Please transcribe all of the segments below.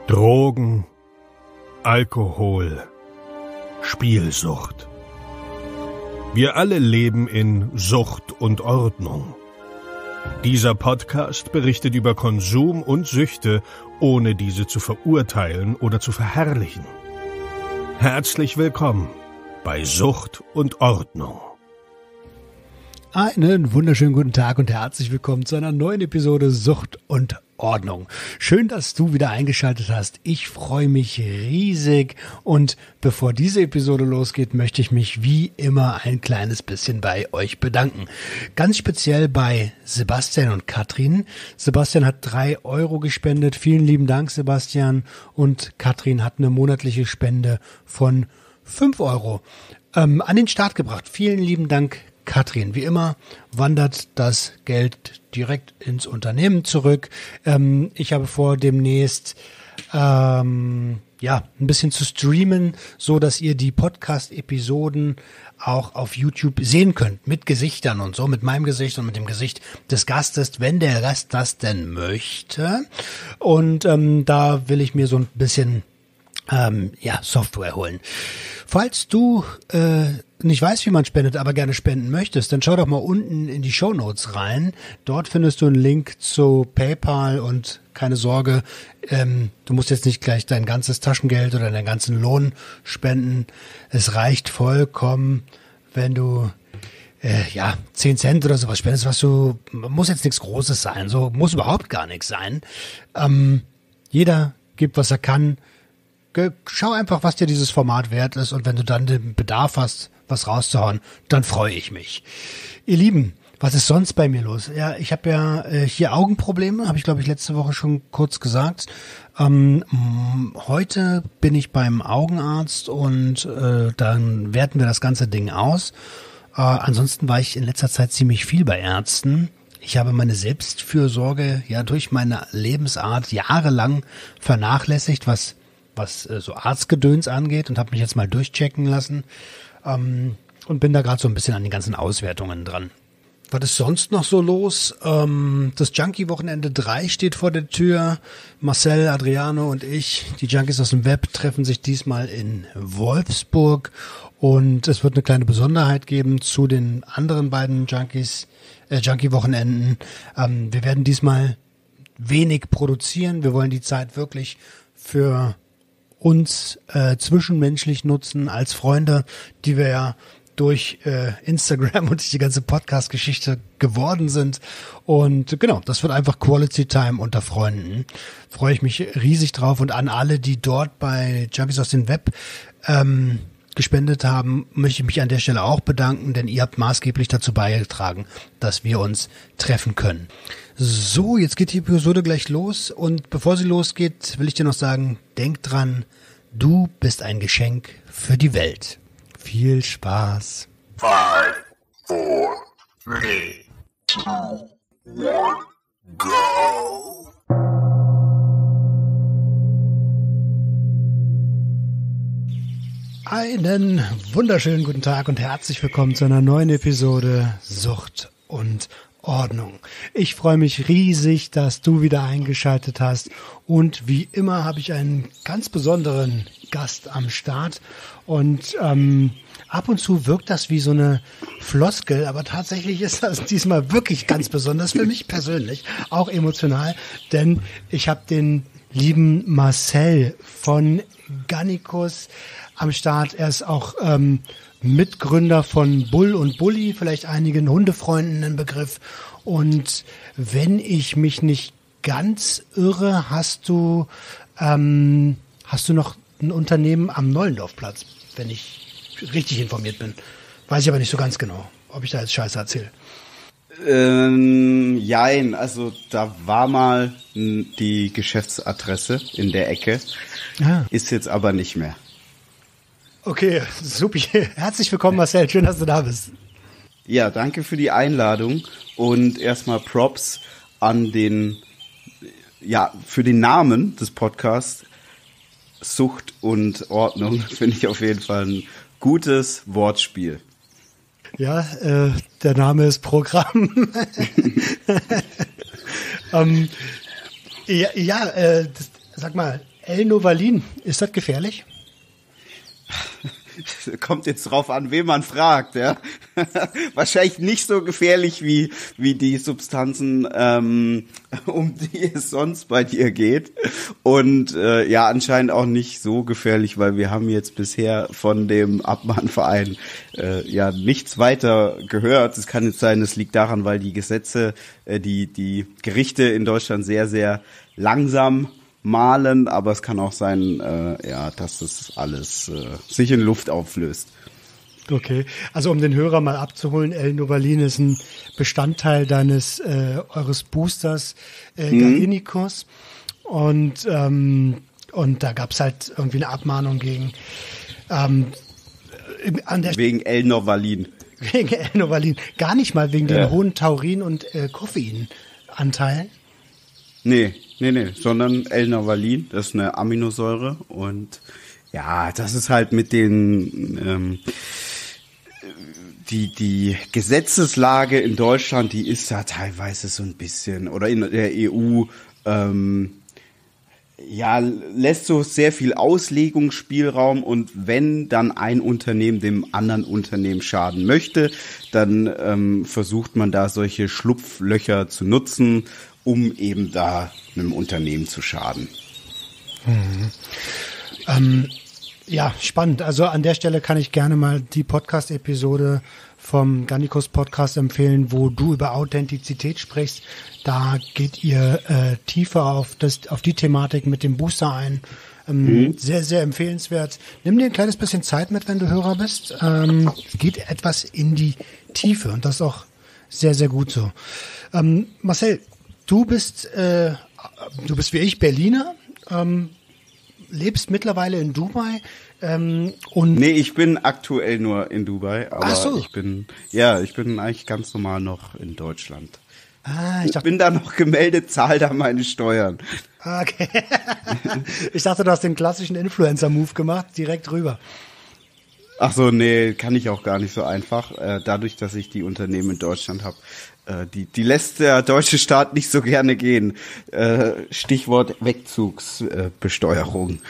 Drogen, Alkohol, Spielsucht. Wir alle leben in Sucht und Ordnung. Dieser Podcast berichtet über Konsum und Süchte, ohne diese zu verurteilen oder zu verherrlichen. Herzlich willkommen bei Sucht und Ordnung. Einen wunderschönen guten Tag und herzlich willkommen zu einer neuen Episode Sucht und Ordnung. Schön, dass du wieder eingeschaltet hast. Ich freue mich riesig und bevor diese Episode losgeht, möchte ich mich wie immer ein kleines bisschen bei euch bedanken. Ganz speziell bei Sebastian und Katrin. Sebastian hat 3 Euro gespendet. Vielen lieben Dank, Sebastian. Und Katrin hat eine monatliche Spende von 5 Euro an den Start gebracht. Vielen lieben Dank, Katrin. Wie immer wandert das Geld direkt ins Unternehmen zurück. Ich habe vor, demnächst ein bisschen zu streamen, so dass ihr die Podcast-Episoden auch auf YouTube sehen könnt, mit Gesichtern und so, mit meinem Gesicht und mit dem Gesicht des Gastes, wenn der Gast das denn möchte. Und da will ich mir so ein bisschen Software holen. Falls du nicht weißt, wie man spendet, aber gerne spenden möchtest, dann schau doch mal unten in die Shownotes rein. Dort findest du einen Link zu PayPal und keine Sorge, du musst jetzt nicht gleich dein ganzes Taschengeld oder deinen ganzen Lohn spenden. Es reicht vollkommen, wenn du 10 Cent oder sowas spendest, muss jetzt nichts Großes sein, so muss überhaupt gar nichts sein. Jeder gibt, was er kann. Schau einfach, was dir dieses Format wert ist und wenn du dann den Bedarf hast, was rauszuhauen, dann freue ich mich. Ihr Lieben, was ist sonst bei mir los? Ja, ich habe ja hier Augenprobleme, habe ich glaube ich letzte Woche schon kurz gesagt. Heute bin ich beim Augenarzt und dann werten wir das ganze Ding aus. Ansonsten war ich in letzter Zeit ziemlich viel bei Ärzten. Ich habe meine Selbstfürsorge ja durch meine Lebensart jahrelang vernachlässigt, was so Arztgedöns angeht und habe mich jetzt mal durchchecken lassen und bin da gerade so ein bisschen an den ganzen Auswertungen dran. Was ist sonst noch so los? Das Junkie-Wochenende 3 steht vor der Tür. Marcel, Adriano und ich, die Junkies aus dem Web, treffen sich diesmal in Wolfsburg und es wird eine kleine Besonderheit geben zu den anderen beiden Junkie-Wochenenden. Wir werden diesmal wenig produzieren. Wir wollen die Zeit wirklich für uns zwischenmenschlich nutzen als Freunde, die wir ja durch Instagram und durch die ganze Podcast-Geschichte geworden sind. Und genau, das wird einfach Quality Time unter Freunden. Freue ich mich riesig drauf. Und an alle, die dort bei Junkies aus dem Web gespendet haben, möchte ich mich an der Stelle auch bedanken, denn ihr habt maßgeblich dazu beigetragen, dass wir uns treffen können. So, jetzt geht die Episode gleich los und bevor sie losgeht, will ich dir noch sagen, denk dran, du bist ein Geschenk für die Welt. Viel Spaß. 5, 4, 3, 2, 1, go! Einen wunderschönen guten Tag und herzlich willkommen zu einer neuen Episode Sucht und Ordnung. Ich freue mich riesig, dass du wieder eingeschaltet hast und wie immer habe ich einen ganz besonderen Gast am Start und ab und zu wirkt das wie so eine Floskel, aber tatsächlich ist das diesmal wirklich ganz besonders für mich persönlich, auch emotional, denn ich habe den lieben Marcel von Gannikus am Start. Er ist auch Mitgründer von Bull und Bulli, vielleicht einigen Hundefreunden ein Begriff. Und wenn ich mich nicht ganz irre, hast du noch ein Unternehmen am Neulendorfplatz, wenn ich richtig informiert bin. Weiß ich aber nicht so ganz genau, ob ich da jetzt Scheiße erzähle. Jein, also da war mal die Geschäftsadresse in der Ecke, ist jetzt aber nicht mehr. Okay, super. Herzlich willkommen, Marcel. Schön, dass du da bist. Ja, danke für die Einladung und erstmal Props an für den Namen des Podcasts. Sucht und Ordnung finde ich auf jeden Fall ein gutes Wortspiel. Ja, der Name ist Programm. Sag mal, El Novalin, ist das gefährlich? Kommt jetzt drauf an, wen man fragt, ja. Wahrscheinlich nicht so gefährlich wie die Substanzen, um die es sonst bei dir geht. Und ja, anscheinend auch nicht so gefährlich, weil wir haben jetzt bisher von dem Abmahnverein ja nichts weiter gehört. Es kann jetzt sein, es liegt daran, weil die Gesetze, die Gerichte in Deutschland sehr, sehr langsam malen, aber es kann auch sein, ja, dass das alles sich in Luft auflöst. Okay, also um den Hörer mal abzuholen, El Novalin ist ein Bestandteil eures Boosters Gallinicus und da gab's halt irgendwie eine Abmahnung gegen wegen El Novalin. Wegen El Novalin, gar nicht mal wegen den hohen Taurin- und Koffeinanteilen. Nee, sondern El Novalin, das ist eine Aminosäure und ja, das ist halt mit den die Gesetzeslage in Deutschland, die ist ja teilweise so ein bisschen, oder in der EU, ja, lässt so sehr viel Auslegungsspielraum und wenn dann ein Unternehmen dem anderen Unternehmen schaden möchte, dann versucht man da solche Schlupflöcher zu nutzen, um eben da einem Unternehmen zu schaden. Ja, spannend. Also an der Stelle kann ich gerne mal die Podcast-Episode vom Gallinicus Podcast empfehlen, wo du über Authentizität sprichst. Da geht ihr tiefer auf die Thematik mit dem Booster ein. Sehr, sehr empfehlenswert. Nimm dir ein kleines bisschen Zeit mit, wenn du Hörer bist. Geht etwas in die Tiefe und das ist auch sehr, sehr gut so. Marcel, du bist wie ich Berliner, lebst mittlerweile in Dubai und nee, ich bin aktuell nur in Dubai, aber ach so. ich bin eigentlich ganz normal noch in Deutschland. Ich bin da noch gemeldet, zahle da meine Steuern. Okay. Ich dachte, du hast den klassischen Influencer-Move gemacht, direkt rüber. Ach so, nee, kann ich auch gar nicht so einfach. Dadurch, dass ich die Unternehmen in Deutschland habe, die lässt der deutsche Staat nicht so gerne gehen. Stichwort Wegzugsbesteuerung.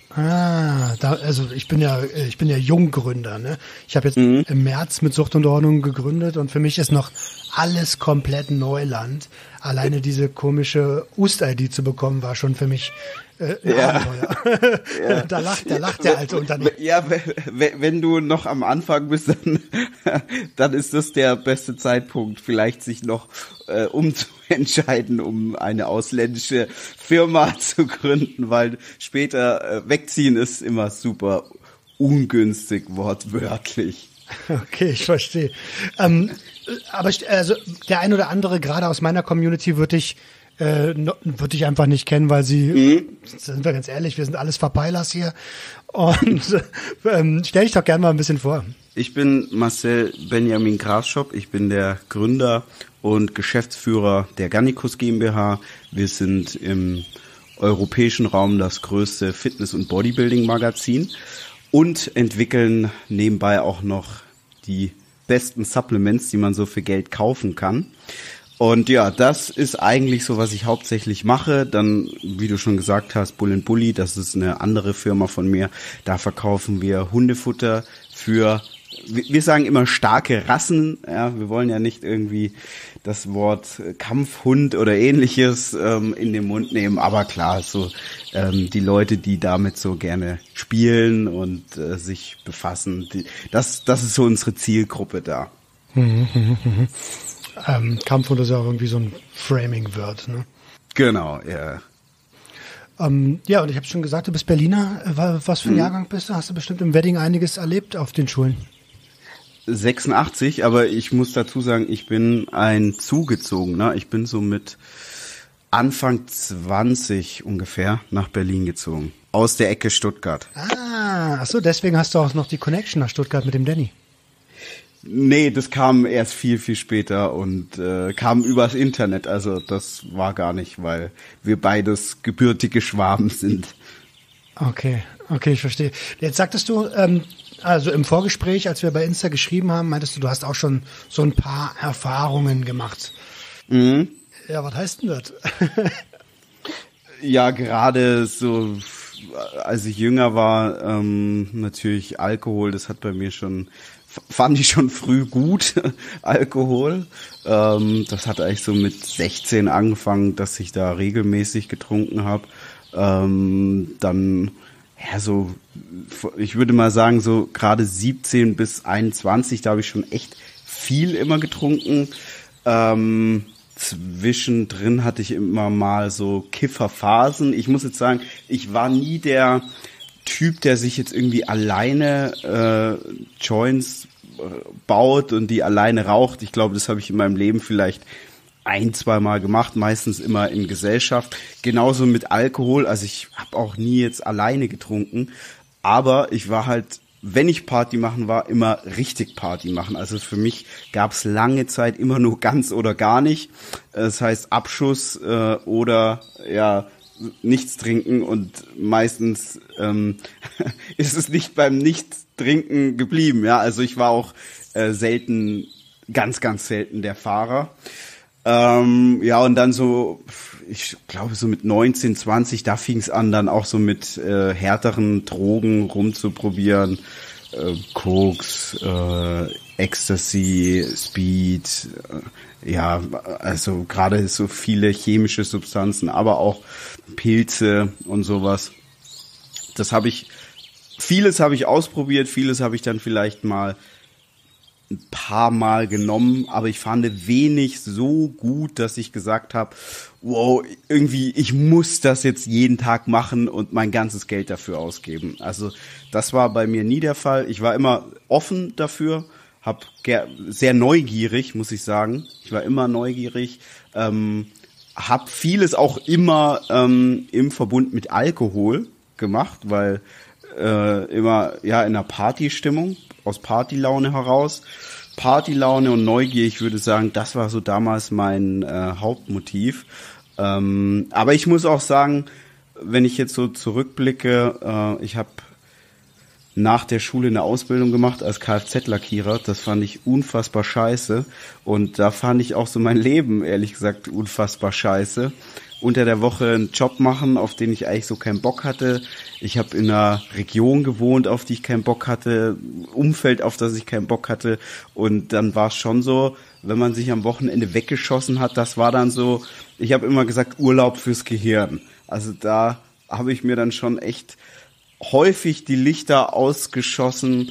Also ich bin ja Junggründer, ne? Ich habe jetzt im März mit Sucht und Ordnung gegründet und für mich ist noch alles komplett Neuland. Alleine diese komische Ust-ID zu bekommen, war schon für mich Abenteuer. Ja. Da lacht der alte Unternehmer. Ja, wenn du noch am Anfang bist, dann ist das der beste Zeitpunkt, vielleicht sich noch umzuentscheiden, um eine ausländische Firma zu gründen, weil später wegziehen ist immer super ungünstig, wortwörtlich. Okay, ich verstehe. Aber also der ein oder andere, gerade aus meiner Community, würde ich einfach nicht kennen, weil sind wir ganz ehrlich, wir sind alles Verpeilers hier. Und stell dich doch gerne mal ein bisschen vor. Ich bin Marcel Benjamin Grafschop, ich bin der Gründer und Geschäftsführer der Gallinicus GmbH. Wir sind im europäischen Raum das größte Fitness- und Bodybuilding-Magazin und entwickeln nebenbei auch noch die besten Supplements, die man so für Geld kaufen kann. Und ja, das ist eigentlich so, was ich hauptsächlich mache. Dann, wie du schon gesagt hast, Bull & Bully, das ist eine andere Firma von mir. Da verkaufen wir Hundefutter für, wir sagen immer starke Rassen. Ja, wir wollen ja nicht irgendwie das Wort Kampfhund oder ähnliches in den Mund nehmen. Aber klar, so die Leute, die damit so gerne spielen und sich befassen, das ist so unsere Zielgruppe da. Kampfhund ist ja auch irgendwie so ein Framing-Word, ne? Genau, ja. Ja, und ich habe schon gesagt, du bist Berliner. Was für ein Jahrgang bist du? Hast du bestimmt im Wedding einiges erlebt auf den Schulen? 86, aber ich muss dazu sagen, ich bin ein Zugezogener. Ich bin so mit Anfang 20 ungefähr nach Berlin gezogen. Aus der Ecke Stuttgart. Ach so, deswegen hast du auch noch die Connection nach Stuttgart mit dem Danny. Nee, das kam erst viel, viel später und kam übers Internet. Also das war gar nicht, weil wir beides gebürtige Schwaben sind. Okay, ich verstehe. Jetzt sagtest du, also im Vorgespräch, als wir bei Insta geschrieben haben, meintest du hast auch schon so ein paar Erfahrungen gemacht. Ja, was heißt denn das? Ja, gerade so als ich jünger war, natürlich Alkohol, das hat bei mir fand ich schon früh gut, Alkohol. Das hat eigentlich so mit 16 angefangen, dass ich da regelmäßig getrunken habe. Dann, ja, so, ich würde mal sagen, so gerade 17 bis 21, da habe ich schon echt viel immer getrunken. Zwischendrin hatte ich immer mal so Kifferphasen. Ich muss jetzt sagen, ich war nie der Typ, der sich jetzt irgendwie alleine Joints baut und die alleine raucht. Ich glaube, das habe ich in meinem Leben vielleicht 1-2 Mal gemacht, meistens immer in Gesellschaft. Genauso mit Alkohol. Also ich habe auch nie jetzt alleine getrunken, aber ich war halt, wenn ich Party machen war, immer richtig Party machen. Also für mich gab es lange Zeit immer nur ganz oder gar nicht. Das heißt Abschuss oder ja nichts trinken, und meistens ist es nicht beim Nichtstrinken geblieben. Ja, also ich war auch selten, ganz, ganz selten der Fahrer. Ja, und dann so, ich glaube so mit 19, 20, da fing es an, dann auch so mit härteren Drogen rumzuprobieren. Koks, Ecstasy, Speed, ja, also gerade so viele chemische Substanzen, aber auch Pilze und sowas. Vieles habe ich ausprobiert, vieles habe ich dann vielleicht mal ein paar Mal genommen, aber ich fand wenig so gut, dass ich gesagt habe, wow, irgendwie, ich muss das jetzt jeden Tag machen und mein ganzes Geld dafür ausgeben. Also das war bei mir nie der Fall. Ich war immer offen dafür, sehr neugierig, muss ich sagen. Ich war immer neugierig, habe vieles auch immer im Verbund mit Alkohol gemacht, weil immer ja in einer Partystimmung, aus Partylaune heraus. Partylaune und Neugier, ich würde sagen, das war so damals mein Hauptmotiv. Aber ich muss auch sagen, wenn ich jetzt so zurückblicke, ich habe nach der Schule eine Ausbildung gemacht als Kfz-Lackierer. Das fand ich unfassbar scheiße. Und da fand ich auch so mein Leben, ehrlich gesagt, unfassbar scheiße. Unter der Woche einen Job machen, auf den ich eigentlich so keinen Bock hatte. Ich habe in einer Region gewohnt, auf die ich keinen Bock hatte, Umfeld, auf das ich keinen Bock hatte. Und dann war es schon so, wenn man sich am Wochenende weggeschossen hat, das war dann so, ich habe immer gesagt, Urlaub fürs Gehirn. Also da habe ich mir dann schon echt häufig die Lichter ausgeschossen,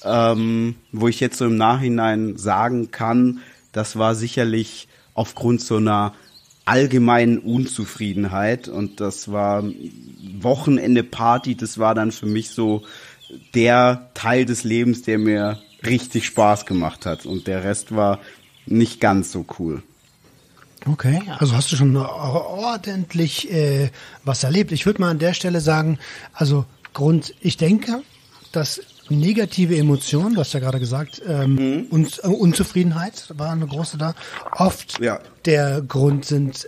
wo ich jetzt so im Nachhinein sagen kann, das war sicherlich aufgrund so einer allgemeinen Unzufriedenheit, und das war Wochenende Party, das war dann für mich so der Teil des Lebens, der mir richtig Spaß gemacht hat, und der Rest war nicht ganz so cool. Okay, also hast du schon ordentlich was erlebt. Ich würde mal an der Stelle sagen, also ich denke, dass negative Emotionen, du hast ja gerade gesagt, Unzufriedenheit war eine große da, oft der Grund sind,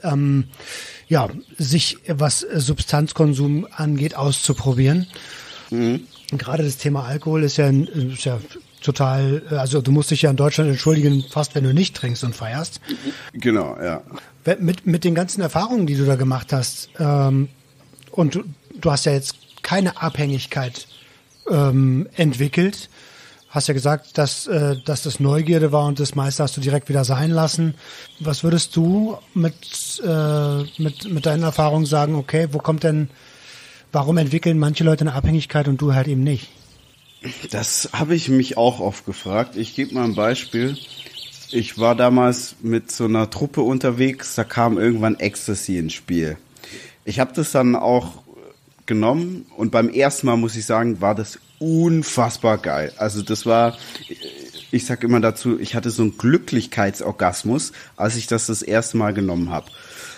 sich, was Substanzkonsum angeht, auszuprobieren. Gerade das Thema Alkohol ist ja total, also du musst dich ja in Deutschland entschuldigen, fast wenn du nicht trinkst und feierst. Genau, ja. Mit den ganzen Erfahrungen, die du da gemacht hast, und du hast ja jetzt keine Abhängigkeit entwickelt. Hast ja gesagt, dass das Neugierde war und das meiste hast du direkt wieder sein lassen. Was würdest du mit deinen Erfahrungen sagen, okay, warum entwickeln manche Leute eine Abhängigkeit und du halt eben nicht? Das habe ich mich auch oft gefragt. Ich gebe mal ein Beispiel. Ich war damals mit so einer Truppe unterwegs, da kam irgendwann Ecstasy ins Spiel. Ich habe das dann auch genommen, und beim ersten Mal, muss ich sagen, war das unfassbar geil. Also das war, ich sag immer dazu, ich hatte so einen Glücklichkeitsorgasmus, als ich das erste Mal genommen habe.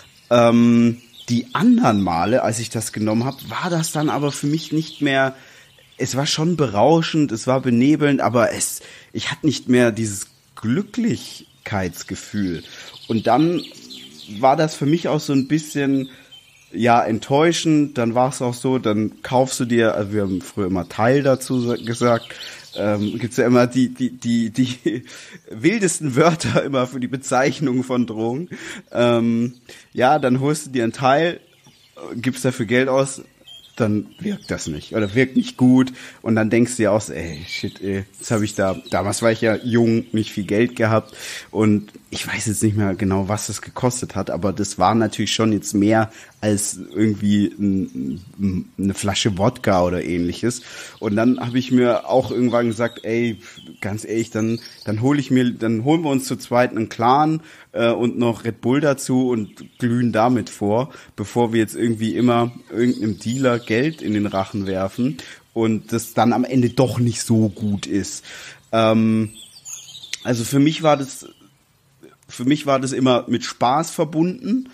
Die anderen Male, als ich das genommen habe, war das dann aber für mich nicht mehr, es war schon berauschend, es war benebelnd, aber ich hatte nicht mehr dieses Glücklichkeitsgefühl. Und dann war das für mich auch so ein bisschen enttäuschend. Dann war es auch so, dann kaufst du dir, also wir haben früher immer Teil dazu gesagt, gibt's ja immer die wildesten Wörter immer für die Bezeichnung von Drogen. Dann holst du dir ein Teil, gibst dafür Geld aus, dann wirkt das nicht oder wirkt nicht gut und dann denkst du dir auch so, shit, jetzt habe ich damals war ich ja jung, nicht viel Geld gehabt und ich weiß jetzt nicht mehr genau, was das gekostet hat, aber das war natürlich schon jetzt mehr als irgendwie eine Flasche Wodka oder ähnliches und dann habe ich mir auch irgendwann gesagt, ganz ehrlich, dann holen wir uns zu zweit einen Clan und noch Red Bull dazu und glühen damit vor, bevor wir jetzt irgendwie immer irgendeinem Dealer Geld in den Rachen werfen und das dann am Ende doch nicht so gut ist. Also für mich war das immer mit Spaß verbunden.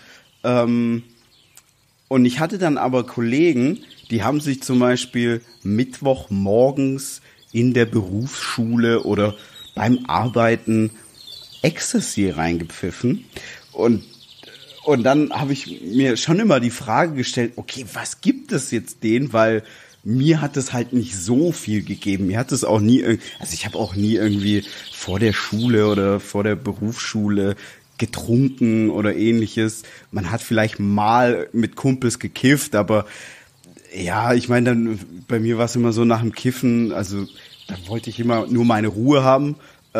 Und ich hatte dann aber Kollegen, die haben sich zum Beispiel Mittwochmorgens in der Berufsschule oder beim Arbeiten Ecstasy reingepfiffen. Und dann habe ich mir schon immer die Frage gestellt, okay, was gibt es jetzt denen? Weil mir hat es halt nicht so viel gegeben. Mir hat es auch nie, also ich habe auch nie irgendwie vor der Schule oder vor der Berufsschule getrunken oder ähnliches. Man hat vielleicht mal mit Kumpels gekifft, aber ja, ich meine, dann bei mir war es immer so nach dem Kiffen, also da wollte ich immer nur meine Ruhe haben.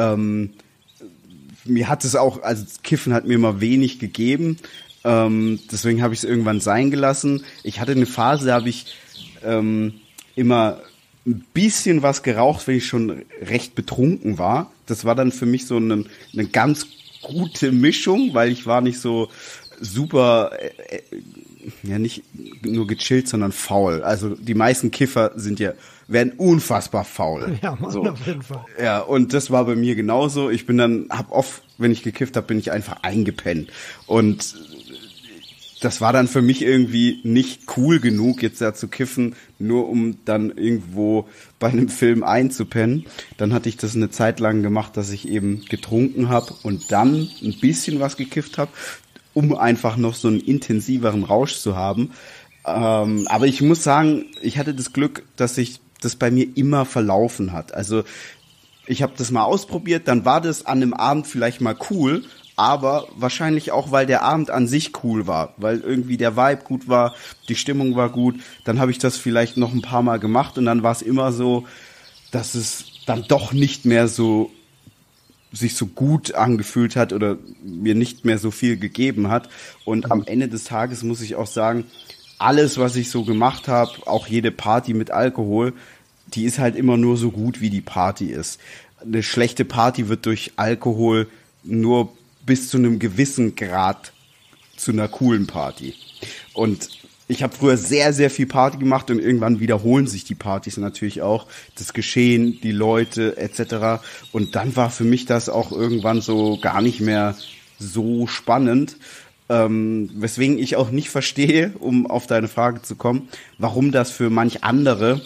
Mir hat es auch, also Kiffen hat mir immer wenig gegeben. Deswegen habe ich es irgendwann sein gelassen. Ich hatte eine Phase, da habe ich immer ein bisschen was geraucht, wenn ich schon recht betrunken war. Das war dann für mich so eine ganz gute Mischung, weil ich war nicht so super, ja nicht nur gechillt, sondern faul. Also die meisten Kiffer werden unfassbar faul. Ja, Mann, so. Auf jeden Fall. Ja, und das war bei mir genauso. Ich bin dann, wenn ich gekifft habe, bin ich einfach eingepennt. Und das war dann für mich irgendwie nicht cool genug, jetzt da zu kiffen, nur um dann irgendwo bei einem Film einzupennen. Dann hatte ich das eine Zeit lang gemacht, dass ich eben getrunken habe und dann ein bisschen was gekifft habe, um einfach noch so einen intensiveren Rausch zu haben. Aber ich muss sagen, ich hatte das Glück, dass sich das bei mir immer verlaufen hat. Also ich habe das mal ausprobiert, dann war das an einem Abend vielleicht mal cool, aber wahrscheinlich auch, weil der Abend an sich cool war, weil irgendwie der Vibe gut war, die Stimmung war gut. Dann habe ich das vielleicht noch ein paar Mal gemacht und dann war es immer so, dass es dann doch nicht mehr so sich so gut angefühlt hat oder mir nicht mehr so viel gegeben hat. Und am Ende des Tages muss ich auch sagen, alles, was ich so gemacht habe, auch jede Party mit Alkohol, die ist halt immer nur so gut, wie die Party ist. Eine schlechte Party wird durch Alkohol nur bis zu einem gewissen Grad zu einer coolen Party. Und ich habe früher sehr, sehr viel Party gemacht und irgendwann wiederholen sich die Partys natürlich auch. Das Geschehen, die Leute etc. Und dann war für mich das auch irgendwann so gar nicht mehr so spannend. Weswegen ich auch nicht verstehe, um auf deine Frage zu kommen, warum das für manch andere,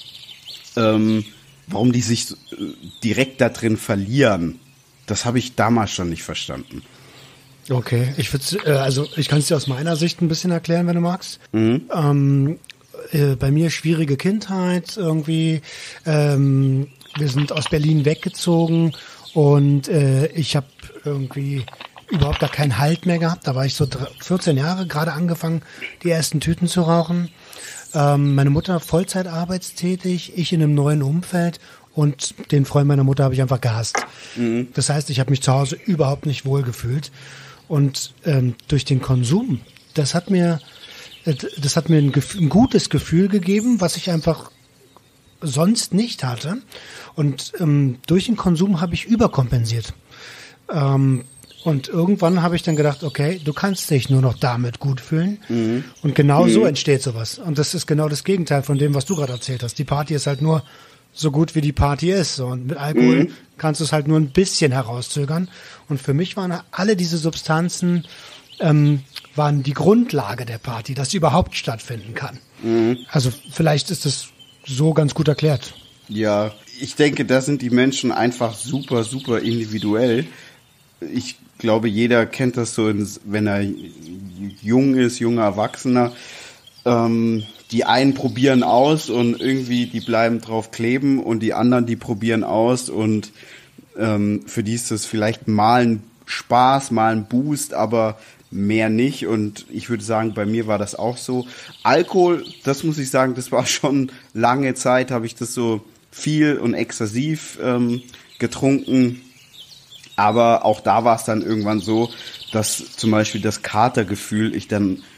warum die sich direkt da drin verlieren. Das habe ich damals schon nicht verstanden. Okay, ich kann es dir aus meiner Sicht ein bisschen erklären, wenn du magst. Mhm. Bei mir schwierige Kindheit irgendwie. Wir sind aus Berlin weggezogen und ich habe irgendwie überhaupt gar keinen Halt mehr gehabt. Da war ich so 14 Jahre, gerade angefangen, die ersten Tüten zu rauchen. Meine Mutter Vollzeit arbeitstätig, ich in einem neuen Umfeld. Und den Freund meiner Mutter habe ich einfach gehasst. Mhm. Das heißt, ich habe mich zu Hause überhaupt nicht wohl gefühlt. Und durch den Konsum, das hat mir ein gutes Gefühl gegeben, was ich einfach sonst nicht hatte. Und durch den Konsum habe ich überkompensiert. Und irgendwann habe ich dann gedacht, okay, du kannst dich nur noch damit gut fühlen. Mhm. Und genau so entsteht sowas. Und das ist genau das Gegenteil von dem, was du gerade erzählt hast. Die Party ist halt nur so gut, wie die Party ist. Und mit Alkohol kannst du es halt nur ein bisschen herauszögern. Und für mich waren alle diese Substanzen waren die Grundlage der Party, dass sie überhaupt stattfinden kann. Mhm. Also vielleicht ist das so ganz gut erklärt. Ja, ich denke, da sind die Menschen einfach super, super individuell. Ich glaube, jeder kennt das so, wenn er jung ist, junger Erwachsener. Die einen probieren aus und irgendwie die bleiben drauf kleben und die anderen, die probieren aus und für die ist das vielleicht mal ein Spaß, mal ein Boost, aber mehr nicht. Und ich würde sagen, bei mir war das auch so. Alkohol, das muss ich sagen, das war schon lange Zeit, habe ich das so viel und exzessiv getrunken. Aber auch da war es dann irgendwann so, dass zum Beispiel das Katergefühl, ich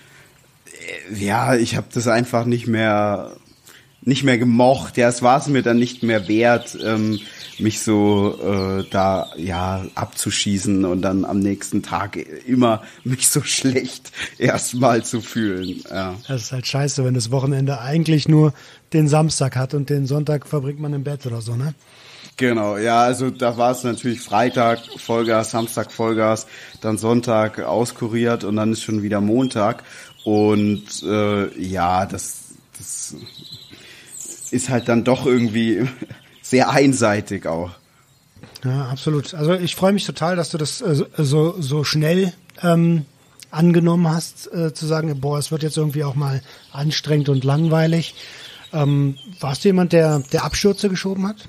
habe das einfach nicht mehr gemocht. Ja, es war es mir dann nicht mehr wert, mich so abzuschießen und dann am nächsten Tag immer mich so schlecht erstmal zu fühlen. Ja. Das ist halt scheiße, wenn das Wochenende eigentlich nur den Samstag hat und den Sonntag verbringt man im Bett oder so, ne? Genau, ja, also da war es natürlich Freitag Vollgas, Samstag Vollgas, dann Sonntag auskuriert und dann ist schon wieder Montag. Und das ist halt dann doch irgendwie sehr einseitig auch. Ja, absolut. Also ich freue mich total, dass du das so schnell angenommen hast, zu sagen, boah, es wird jetzt irgendwie auch mal anstrengend und langweilig. Warst du jemand, der Abstürze geschoben hat?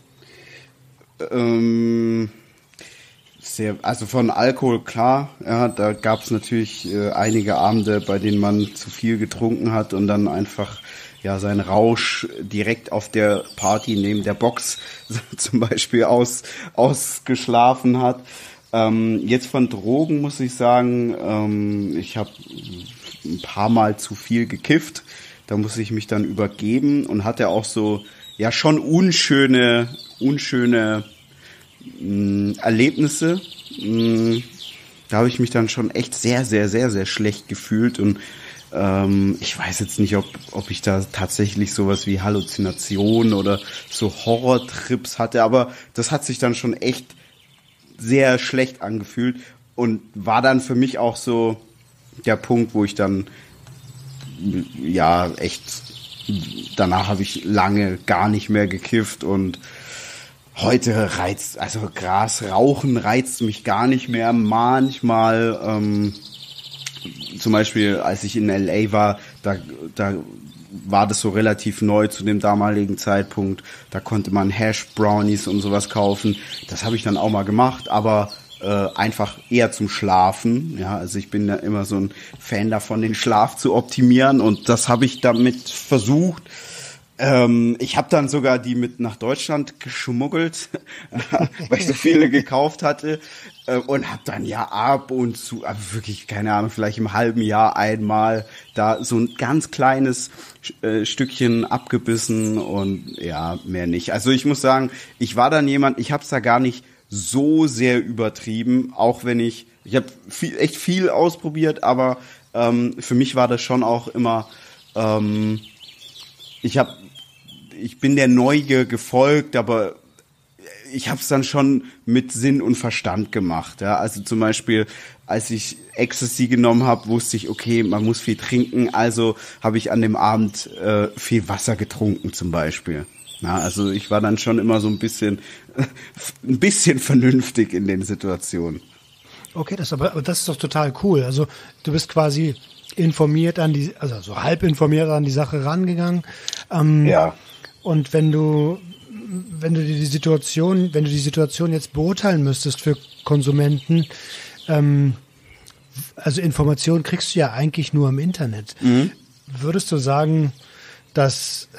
Also von Alkohol, klar, ja, da gab es natürlich einige Abende, bei denen man zu viel getrunken hat und dann einfach seinen Rausch direkt auf der Party neben der Box zum Beispiel ausgeschlafen hat. Jetzt von Drogen muss ich sagen, ich habe ein paar Mal zu viel gekifft, da muss ich mich dann übergeben und hatte auch so schon unschöne Erlebnisse. Da habe ich mich dann schon echt sehr, sehr, sehr, sehr schlecht gefühlt und ich weiß jetzt nicht, ob ich da tatsächlich sowas wie Halluzinationen oder so Horrortrips hatte, aber das hat sich dann schon echt sehr schlecht angefühlt und war dann für mich auch so der Punkt, wo ich dann danach habe ich lange gar nicht mehr gekifft und heute Gras rauchen reizt mich gar nicht mehr. Manchmal, zum Beispiel, als ich in LA war, da war das so relativ neu zu dem damaligen Zeitpunkt. Da konnte man Hash Brownies und sowas kaufen. Das habe ich dann auch mal gemacht, aber einfach eher zum Schlafen. Ja, also ich bin ja immer so ein Fan davon, den Schlaf zu optimieren und das habe ich damit versucht. Ich habe dann sogar die mit nach Deutschland geschmuggelt, weil ich so viele gekauft hatte und habe dann ab und zu, aber wirklich, keine Ahnung, vielleicht im halben Jahr einmal da so ein ganz kleines Stückchen abgebissen und mehr nicht. Also ich muss sagen, ich war dann jemand, ich habe es da gar nicht so sehr übertrieben, auch wenn ich habe echt viel ausprobiert, aber für mich war das schon auch immer, ich bin der Neugier gefolgt, aber ich habe es dann schon mit Sinn und Verstand gemacht. Ja? Also zum Beispiel, als ich Ecstasy genommen habe, wusste ich, okay, man muss viel trinken, also habe ich an dem Abend viel Wasser getrunken zum Beispiel. Ja, also ich war dann schon immer so ein bisschen vernünftig in den Situationen. Okay, das ist doch total cool. Also du bist quasi so halb informiert an die Sache rangegangen. Und wenn du die Situation jetzt beurteilen müsstest für Konsumenten, also Informationen kriegst du ja eigentlich nur im Internet. Mhm. Würdest du sagen, dass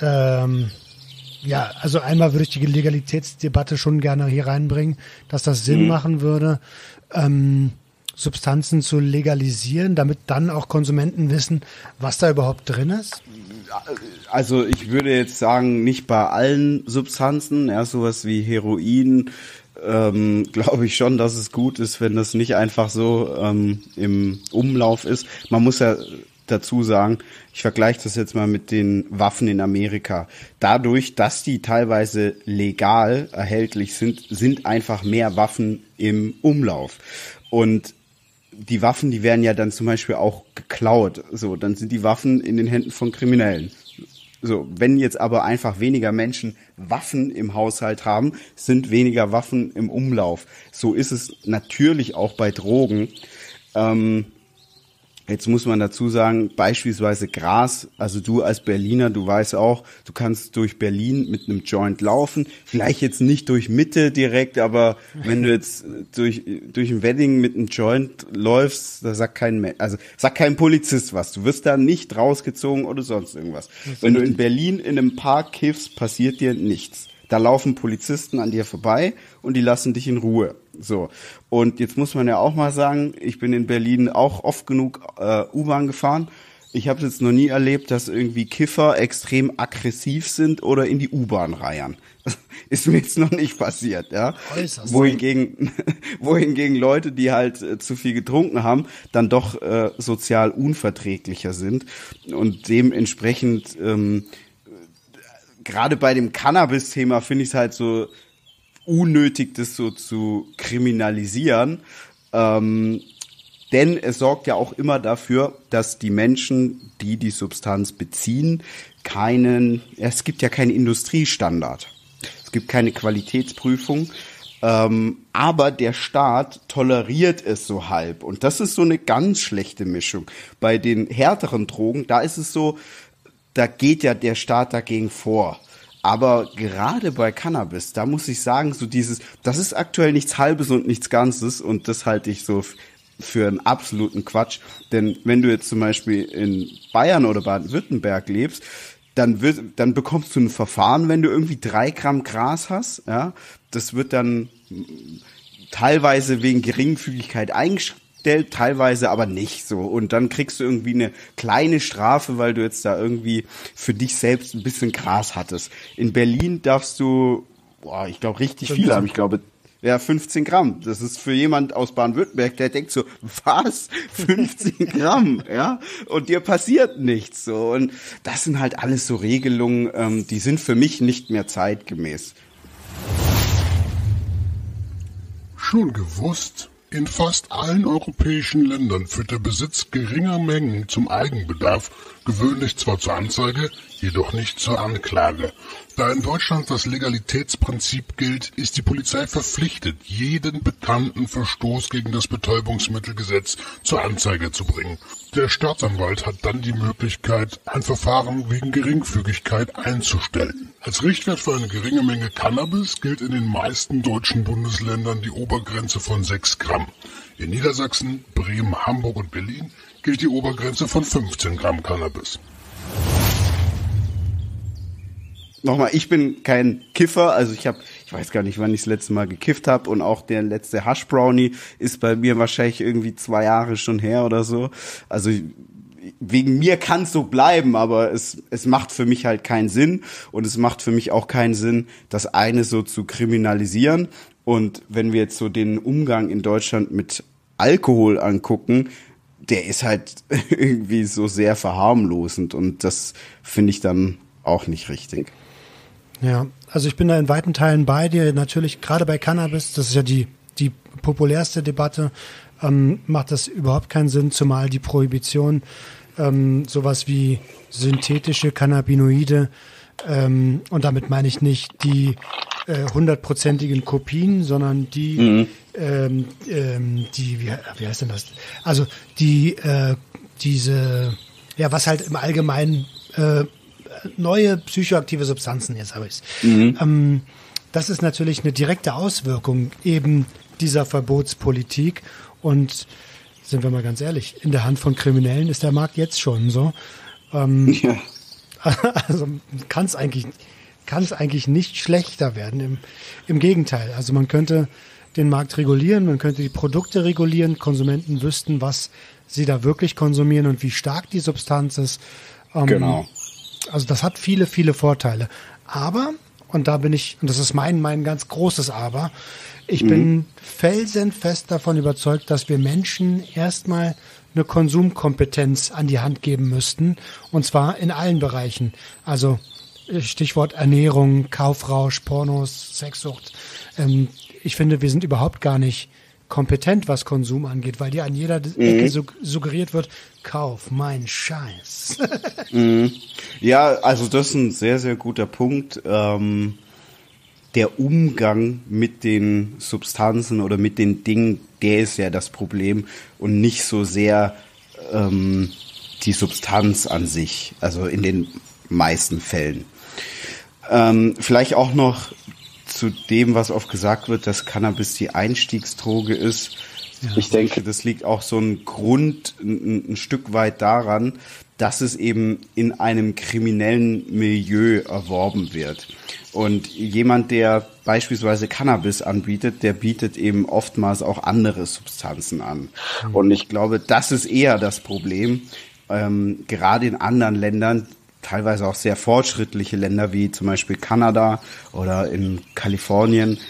also einmal würde ich die Legalitätsdebatte schon gerne hier reinbringen, dass das Sinn machen würde, Substanzen zu legalisieren, damit dann auch Konsumenten wissen, was da überhaupt drin ist? Also ich würde jetzt sagen, nicht bei allen Substanzen, sowas wie Heroin, glaube ich schon, dass es gut ist, wenn das nicht einfach so im Umlauf ist. Man muss ja dazu sagen, ich vergleiche das jetzt mal mit den Waffen in Amerika. Dadurch, dass die teilweise legal erhältlich sind einfach mehr Waffen im Umlauf. Und die Waffen, die werden ja dann zum Beispiel auch geklaut. So, dann sind die Waffen in den Händen von Kriminellen. So, wenn jetzt aber einfach weniger Menschen Waffen im Haushalt haben, sind weniger Waffen im Umlauf. So ist es natürlich auch bei Drogen. Jetzt muss man dazu sagen, beispielsweise Gras, also du als Berliner, du weißt auch, du kannst durch Berlin mit einem Joint laufen, vielleicht jetzt nicht durch Mitte direkt, aber wenn du jetzt durch ein Wedding mit einem Joint läufst, da sagt sagt kein Polizist was, du wirst da nicht rausgezogen oder sonst irgendwas. Wenn du in Berlin in einem Park kiffst, passiert dir nichts. Da laufen Polizisten an dir vorbei und die lassen dich in Ruhe. So. Und jetzt muss man ja auch mal sagen, ich bin in Berlin auch oft genug U-Bahn gefahren. Ich habe jetzt noch nie erlebt, dass irgendwie Kiffer extrem aggressiv sind oder in die U-Bahn reiern. Ist mir jetzt noch nicht passiert, ja. Wohingegen Leute, die halt zu viel getrunken haben, dann doch sozial unverträglicher sind und dementsprechend gerade bei dem Cannabis-Thema finde ich es halt so unnötig, das so zu kriminalisieren, denn es sorgt ja auch immer dafür, dass die Menschen, die die Substanz beziehen, es gibt ja keinen Industriestandard, es gibt keine Qualitätsprüfung, aber der Staat toleriert es so halb und das ist so eine ganz schlechte Mischung. Bei den härteren Drogen, da ist es so, da geht ja der Staat dagegen vor. Aber gerade bei Cannabis, da muss ich sagen, das ist aktuell nichts Halbes und nichts Ganzes und das halte ich so für einen absoluten Quatsch. Denn wenn du jetzt zum Beispiel in Bayern oder Baden-Württemberg lebst, dann bekommst du ein Verfahren, wenn du irgendwie 3 Gramm Gras hast, ja. Das wird dann teilweise wegen Geringfügigkeit eingestellt, teilweise aber nicht so. Und dann kriegst du irgendwie eine kleine Strafe, weil du jetzt da irgendwie für dich selbst ein bisschen Gras hattest. In Berlin darfst du, ich glaube, richtig viel haben. Ich glaube, 15 Gramm. Das ist für jemand aus Baden-Württemberg, der denkt so, was? 15 Gramm, ja? Und dir passiert nichts, so. Und das sind halt alles so Regelungen, die sind für mich nicht mehr zeitgemäß. Schon gewusst? In fast allen europäischen Ländern führt der Besitz geringer Mengen zum Eigenbedarf gewöhnlich zwar zur Anzeige, jedoch nicht zur Anklage. Da in Deutschland das Legalitätsprinzip gilt, ist die Polizei verpflichtet, jeden bekannten Verstoß gegen das Betäubungsmittelgesetz zur Anzeige zu bringen. Der Staatsanwalt hat dann die Möglichkeit, ein Verfahren wegen Geringfügigkeit einzustellen. Als Richtwert für eine geringe Menge Cannabis gilt in den meisten deutschen Bundesländern die Obergrenze von 6 Gramm. In Niedersachsen, Bremen, Hamburg und Berlin gilt die Obergrenze von 15 Gramm Cannabis. Nochmal, ich bin kein Kiffer, also ich weiß gar nicht, wann ich das letzte Mal gekifft habe und auch der letzte Hash Brownie ist bei mir wahrscheinlich irgendwie 2 Jahre schon her oder so. Also wegen mir kann es so bleiben, aber es macht für mich halt keinen Sinn und es macht für mich auch keinen Sinn, das eine so zu kriminalisieren. Und wenn wir jetzt so den Umgang in Deutschland mit Alkohol angucken, der ist halt irgendwie so sehr verharmlosend und das finde ich dann auch nicht richtig. Ja, also ich bin da in weiten Teilen bei dir. Natürlich, gerade bei Cannabis, das ist ja die populärste Debatte, macht das überhaupt keinen Sinn, zumal die Prohibition sowas wie synthetische Cannabinoide, und damit meine ich nicht die 100%igen Kopien, sondern die, wie heißt denn das? Also was halt im Allgemeinen neue psychoaktive Substanzen, jetzt habe ich es. Das ist natürlich eine direkte Auswirkung eben dieser Verbotspolitik und sind wir mal ganz ehrlich, in der Hand von Kriminellen ist der Markt jetzt schon so. Ja. Also kann es eigentlich nicht schlechter werden. Im Gegenteil. Also man könnte den Markt regulieren, man könnte die Produkte regulieren, Konsumenten wüssten, was sie da wirklich konsumieren und wie stark die Substanz ist. Genau. Also das hat viele, viele Vorteile. Aber, und das ist mein ganz großes Aber, ich bin felsenfest davon überzeugt, dass wir Menschen erstmal eine Konsumkompetenz an die Hand geben müssten. Und zwar in allen Bereichen. Also Stichwort Ernährung, Kaufrausch, Pornos, Sexsucht. Ich finde, wir sind überhaupt gar nicht kompetent, was Konsum angeht, weil dir an jeder Ecke suggeriert wird, kauf mein Scheiß. Ja, also das ist ein sehr, sehr guter Punkt. Der Umgang mit den Substanzen oder mit den Dingen, der ist ja das Problem und nicht so sehr die Substanz an sich, also in den meisten Fällen. Vielleicht auch noch zu dem, was oft gesagt wird, dass Cannabis die Einstiegsdroge ist. Ja. Ich denke, das liegt auch so ein Stück weit daran, dass es eben in einem kriminellen Milieu erworben wird. Und jemand, der beispielsweise Cannabis anbietet, der bietet eben oftmals auch andere Substanzen an. Mhm. Und ich glaube, das ist eher das Problem, gerade in anderen Ländern, teilweise auch sehr fortschrittliche Länder wie zum Beispiel Kanada oder in Kalifornien,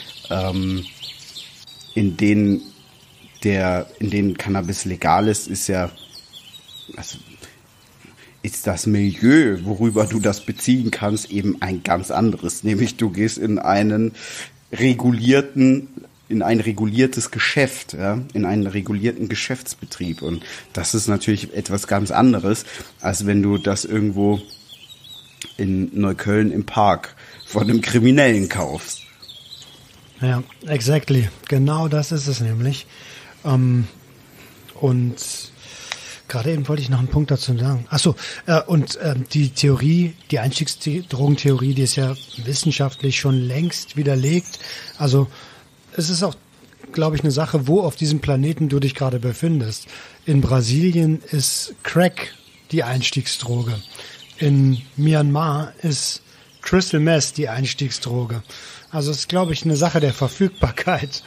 in denen Cannabis legal ist, ist das Milieu, worüber du das beziehen kannst, eben ein ganz anderes. Nämlich du gehst in ein reguliertes Geschäft, ja, in einen regulierten Geschäftsbetrieb. Und das ist natürlich etwas ganz anderes, als wenn du das irgendwo in Neukölln im Park von einem Kriminellen kaufst. Ja, exactly. Genau das ist es nämlich. Und gerade eben wollte ich noch einen Punkt dazu sagen. Achso, die Theorie, die Einstiegsdrogentheorie, die ist ja wissenschaftlich schon längst widerlegt. Also es ist auch, glaube ich, eine Sache, wo auf diesem Planeten du dich gerade befindest. In Brasilien ist Crack die Einstiegsdroge. In Myanmar ist Crystal Meth die Einstiegsdroge. Also es ist, glaube ich, eine Sache der Verfügbarkeit.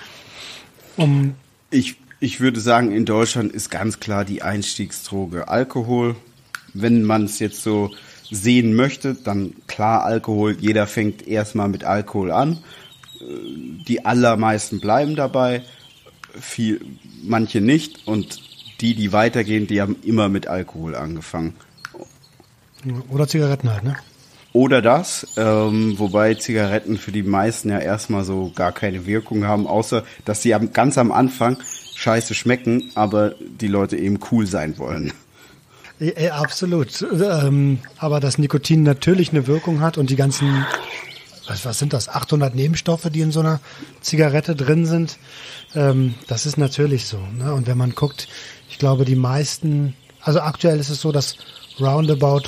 Ich würde sagen, in Deutschland ist ganz klar die Einstiegsdroge Alkohol. Wenn man es jetzt so sehen möchte, dann klar Alkohol. Jeder fängt erstmal mit Alkohol an. Die allermeisten bleiben dabei, manche nicht. Und die weitergehen, die haben immer mit Alkohol angefangen. Oder Zigaretten halt, ne? Oder das, wobei Zigaretten für die meisten ja erstmal so gar keine Wirkung haben, außer dass sie ganz am Anfang scheiße schmecken, aber die Leute eben cool sein wollen. Ja, absolut. Aber dass Nikotin natürlich eine Wirkung hat und die ganzen, was sind das, 800 Nebenstoffe, die in so einer Zigarette drin sind, das ist natürlich so. Ne? Und wenn man guckt, ich glaube, die meisten, also aktuell ist es so, dass roundabout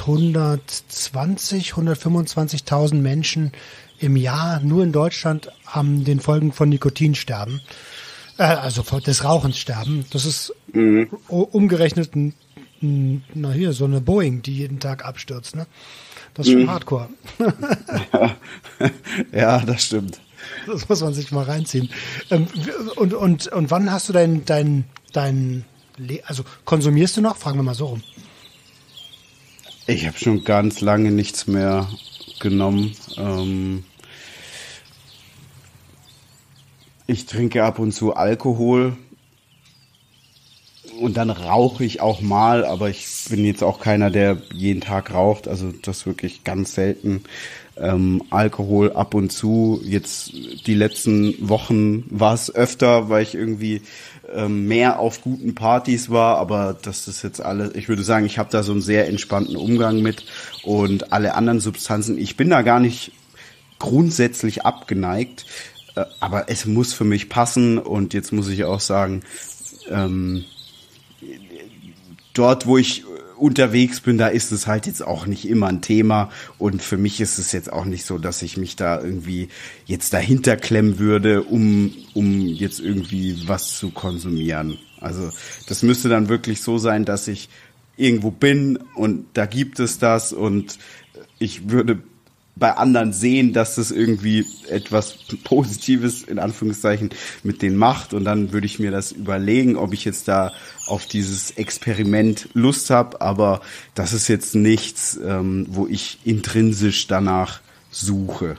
125.000 Menschen im Jahr nur in Deutschland an den Folgen von Nikotin sterben. Also des Rauchens sterben. Das ist umgerechnet so eine Boeing, die jeden Tag abstürzt. Ne? Das ist schon Hardcore. Ja, das stimmt. Das muss man sich mal reinziehen. Und wann hast du also konsumierst du noch? Fragen wir mal so rum. Ich habe schon ganz lange nichts mehr genommen. Ich trinke ab und zu Alkohol und dann rauche ich auch mal, aber ich bin jetzt auch keiner, der jeden Tag raucht, also das wirklich ganz selten. Alkohol ab und zu, jetzt die letzten Wochen war es öfter, weil ich irgendwie mehr auf guten Partys war, aber das ist jetzt alles, ich würde sagen, ich habe da so einen sehr entspannten Umgang mit und alle anderen Substanzen, ich bin da gar nicht grundsätzlich abgeneigt, aber es muss für mich passen und jetzt muss ich auch sagen, dort, wo ich unterwegs bin, da ist es halt jetzt auch nicht immer ein Thema und für mich ist es jetzt auch nicht so, dass ich mich da irgendwie jetzt dahinter klemmen würde, um jetzt irgendwie was zu konsumieren. Also das müsste dann wirklich so sein, dass ich irgendwo bin und da gibt es das und ich würde bei anderen sehen, dass das irgendwie etwas Positives in Anführungszeichen mit denen macht und dann würde ich mir das überlegen, ob ich jetzt da auf dieses Experiment Lust habe, aber das ist jetzt nichts, wo ich intrinsisch danach suche.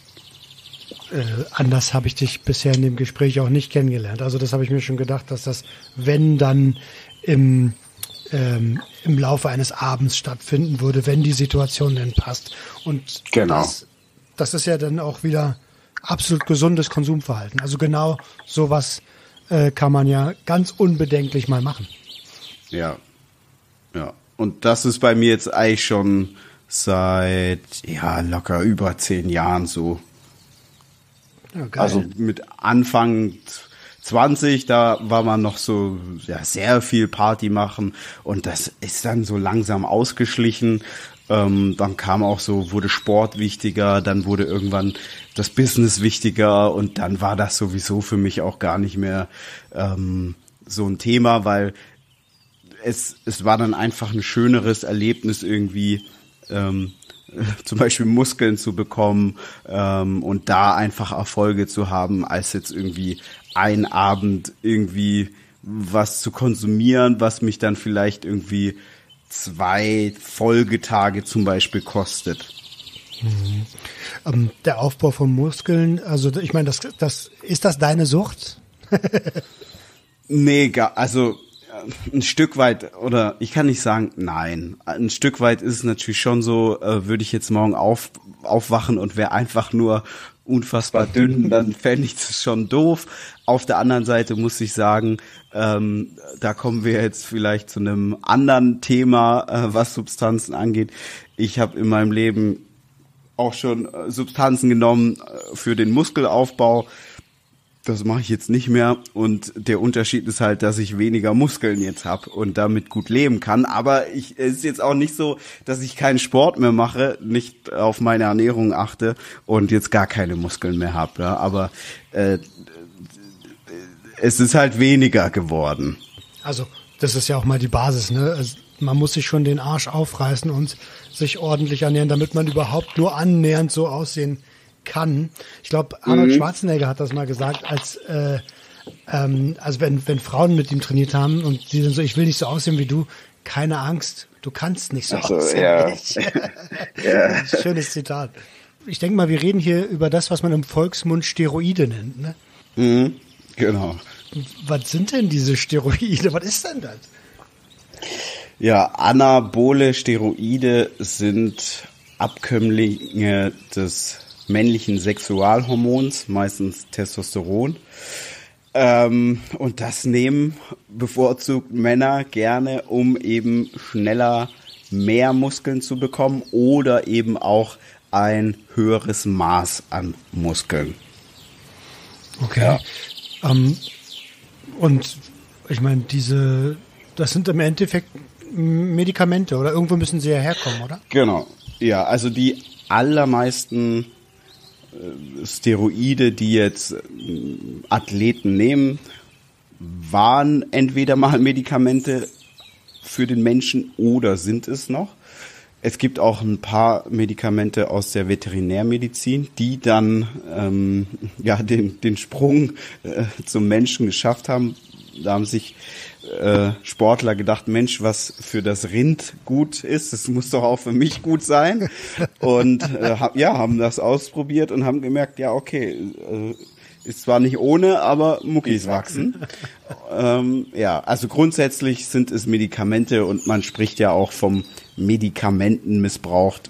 Anders habe ich dich bisher in dem Gespräch auch nicht kennengelernt. Also das habe ich mir schon gedacht, dass das, wenn dann im Laufe eines Abends stattfinden würde, wenn die Situation denn passt. Und genau. Das ist ja dann auch wieder absolut gesundes Konsumverhalten. Also genau sowas kann man ja ganz unbedenklich mal machen. Ja. Und das ist bei mir jetzt eigentlich schon seit, locker über 10 Jahren so. Ja, geil. Also mit Anfang 20, da war man noch so sehr viel Party machen und das ist dann so langsam ausgeschlichen. Dann kam auch so, wurde Sport wichtiger, dann wurde irgendwann das Business wichtiger und dann war das sowieso für mich auch gar nicht mehr so ein Thema, weil es war dann einfach ein schöneres Erlebnis irgendwie, zum Beispiel Muskeln zu bekommen und da einfach Erfolge zu haben, als jetzt irgendwie ein Abend irgendwie was zu konsumieren, was mich dann vielleicht irgendwie 2 Folgetage zum Beispiel kostet. Der Aufbau von Muskeln, also ich meine, ist das deine Sucht? Nee, also ein Stück weit, oder ich kann nicht sagen, nein. Ein Stück weit ist es natürlich schon so, würde ich jetzt morgen aufwachen und wäre einfach nur unfassbar dünn, dann fände ich das schon doof. Auf der anderen Seite muss ich sagen, da kommen wir jetzt vielleicht zu einem anderen Thema, was Substanzen angeht. Ich habe in meinem Leben auch schon Substanzen genommen für den Muskelaufbau. Das mache ich jetzt nicht mehr und der Unterschied ist halt, dass ich weniger Muskeln jetzt habe und damit gut leben kann. Aber es ist jetzt auch nicht so, dass ich keinen Sport mehr mache, nicht auf meine Ernährung achte und jetzt gar keine Muskeln mehr habe. Ja. Aber es ist halt weniger geworden. Also das ist ja auch mal die Basis, ne? Also, man muss sich schon den Arsch aufreißen und sich ordentlich ernähren, damit man überhaupt nur annähernd so aussehen kann. Ich glaube, Arnold Schwarzenegger hat das mal gesagt, also wenn Frauen mit ihm trainiert haben und die sind so, ich will nicht so aussehen wie du, keine Angst, du kannst nicht so aussehen wie ich. Ja. Schönes Zitat. Ich denke mal, wir reden hier über das, was man im Volksmund Steroide nennt, ne? Mhm, genau. Was sind denn diese Steroide? Was ist denn das? Ja, anabole Steroide sind Abkömmlinge des männlichen Sexualhormons, meistens Testosteron. Und das nehmen bevorzugt Männer gerne, um eben schneller mehr Muskeln zu bekommen oder eben auch ein höheres Maß an Muskeln. Okay. Ja. Und ich meine, das sind im Endeffekt Medikamente, oder? Irgendwo müssen sie ja herkommen, oder? Genau. Ja, also die allermeisten Steroide, die jetzt Athleten nehmen, waren entweder mal Medikamente für den Menschen oder sind es noch. Es gibt auch ein paar Medikamente aus der Veterinärmedizin, die dann den Sprung zum Menschen geschafft haben. Da haben sich Sportler gedacht, Mensch, was für das Rind gut ist, das muss doch auch für mich gut sein. Und haben das ausprobiert und haben gemerkt, ja okay, ist zwar nicht ohne, aber Muckis wachsen. Also grundsätzlich sind es Medikamente und man spricht ja auch vom Medikamentenmissbrauch,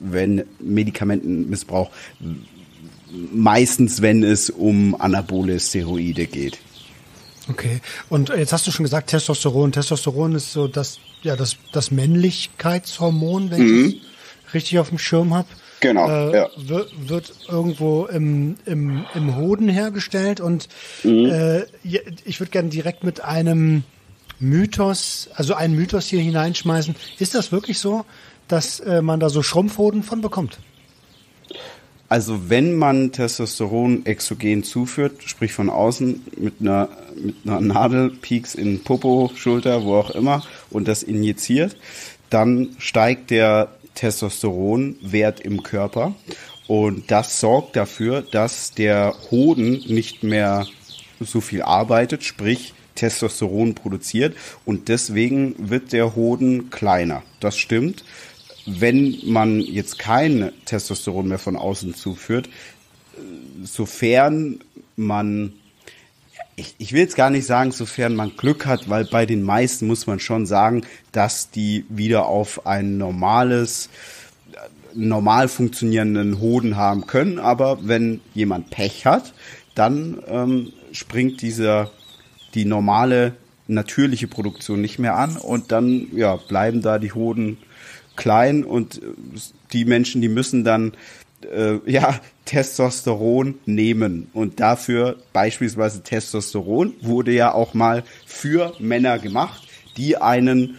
meistens wenn es um anabole Steroide geht. Okay, und jetzt hast du schon gesagt, Testosteron. Testosteron ist so das Männlichkeitshormon, wenn ich es richtig auf dem Schirm habe. Genau, wird irgendwo im Hoden hergestellt und ich würde gerne direkt mit einem Mythos hier hineinschmeißen. Ist das wirklich so, dass man da so Schrumpfhoden von bekommt? Also wenn man Testosteron exogen zuführt, sprich von außen mit einer Nadel, Pieks in Popo, Schulter, wo auch immer und das injiziert, dann steigt der Testosteronwert im Körper und das sorgt dafür, dass der Hoden nicht mehr so viel arbeitet, sprich Testosteron produziert und deswegen wird der Hoden kleiner. Das stimmt. Wenn man jetzt kein Testosteron mehr von außen zuführt, sofern man, ich will jetzt gar nicht sagen, sofern man Glück hat, weil bei den meisten muss man schon sagen, dass die wieder auf ein normal funktionierenden Hoden haben können. Aber wenn jemand Pech hat, dann springt die normale, natürliche Produktion nicht mehr an und dann bleiben da die Hoden klein und die Menschen, die müssen dann Testosteron nehmen. Und dafür beispielsweise Testosteron wurde ja auch mal für Männer gemacht, die einen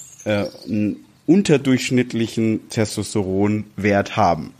unterdurchschnittlichen Testosteronwert haben.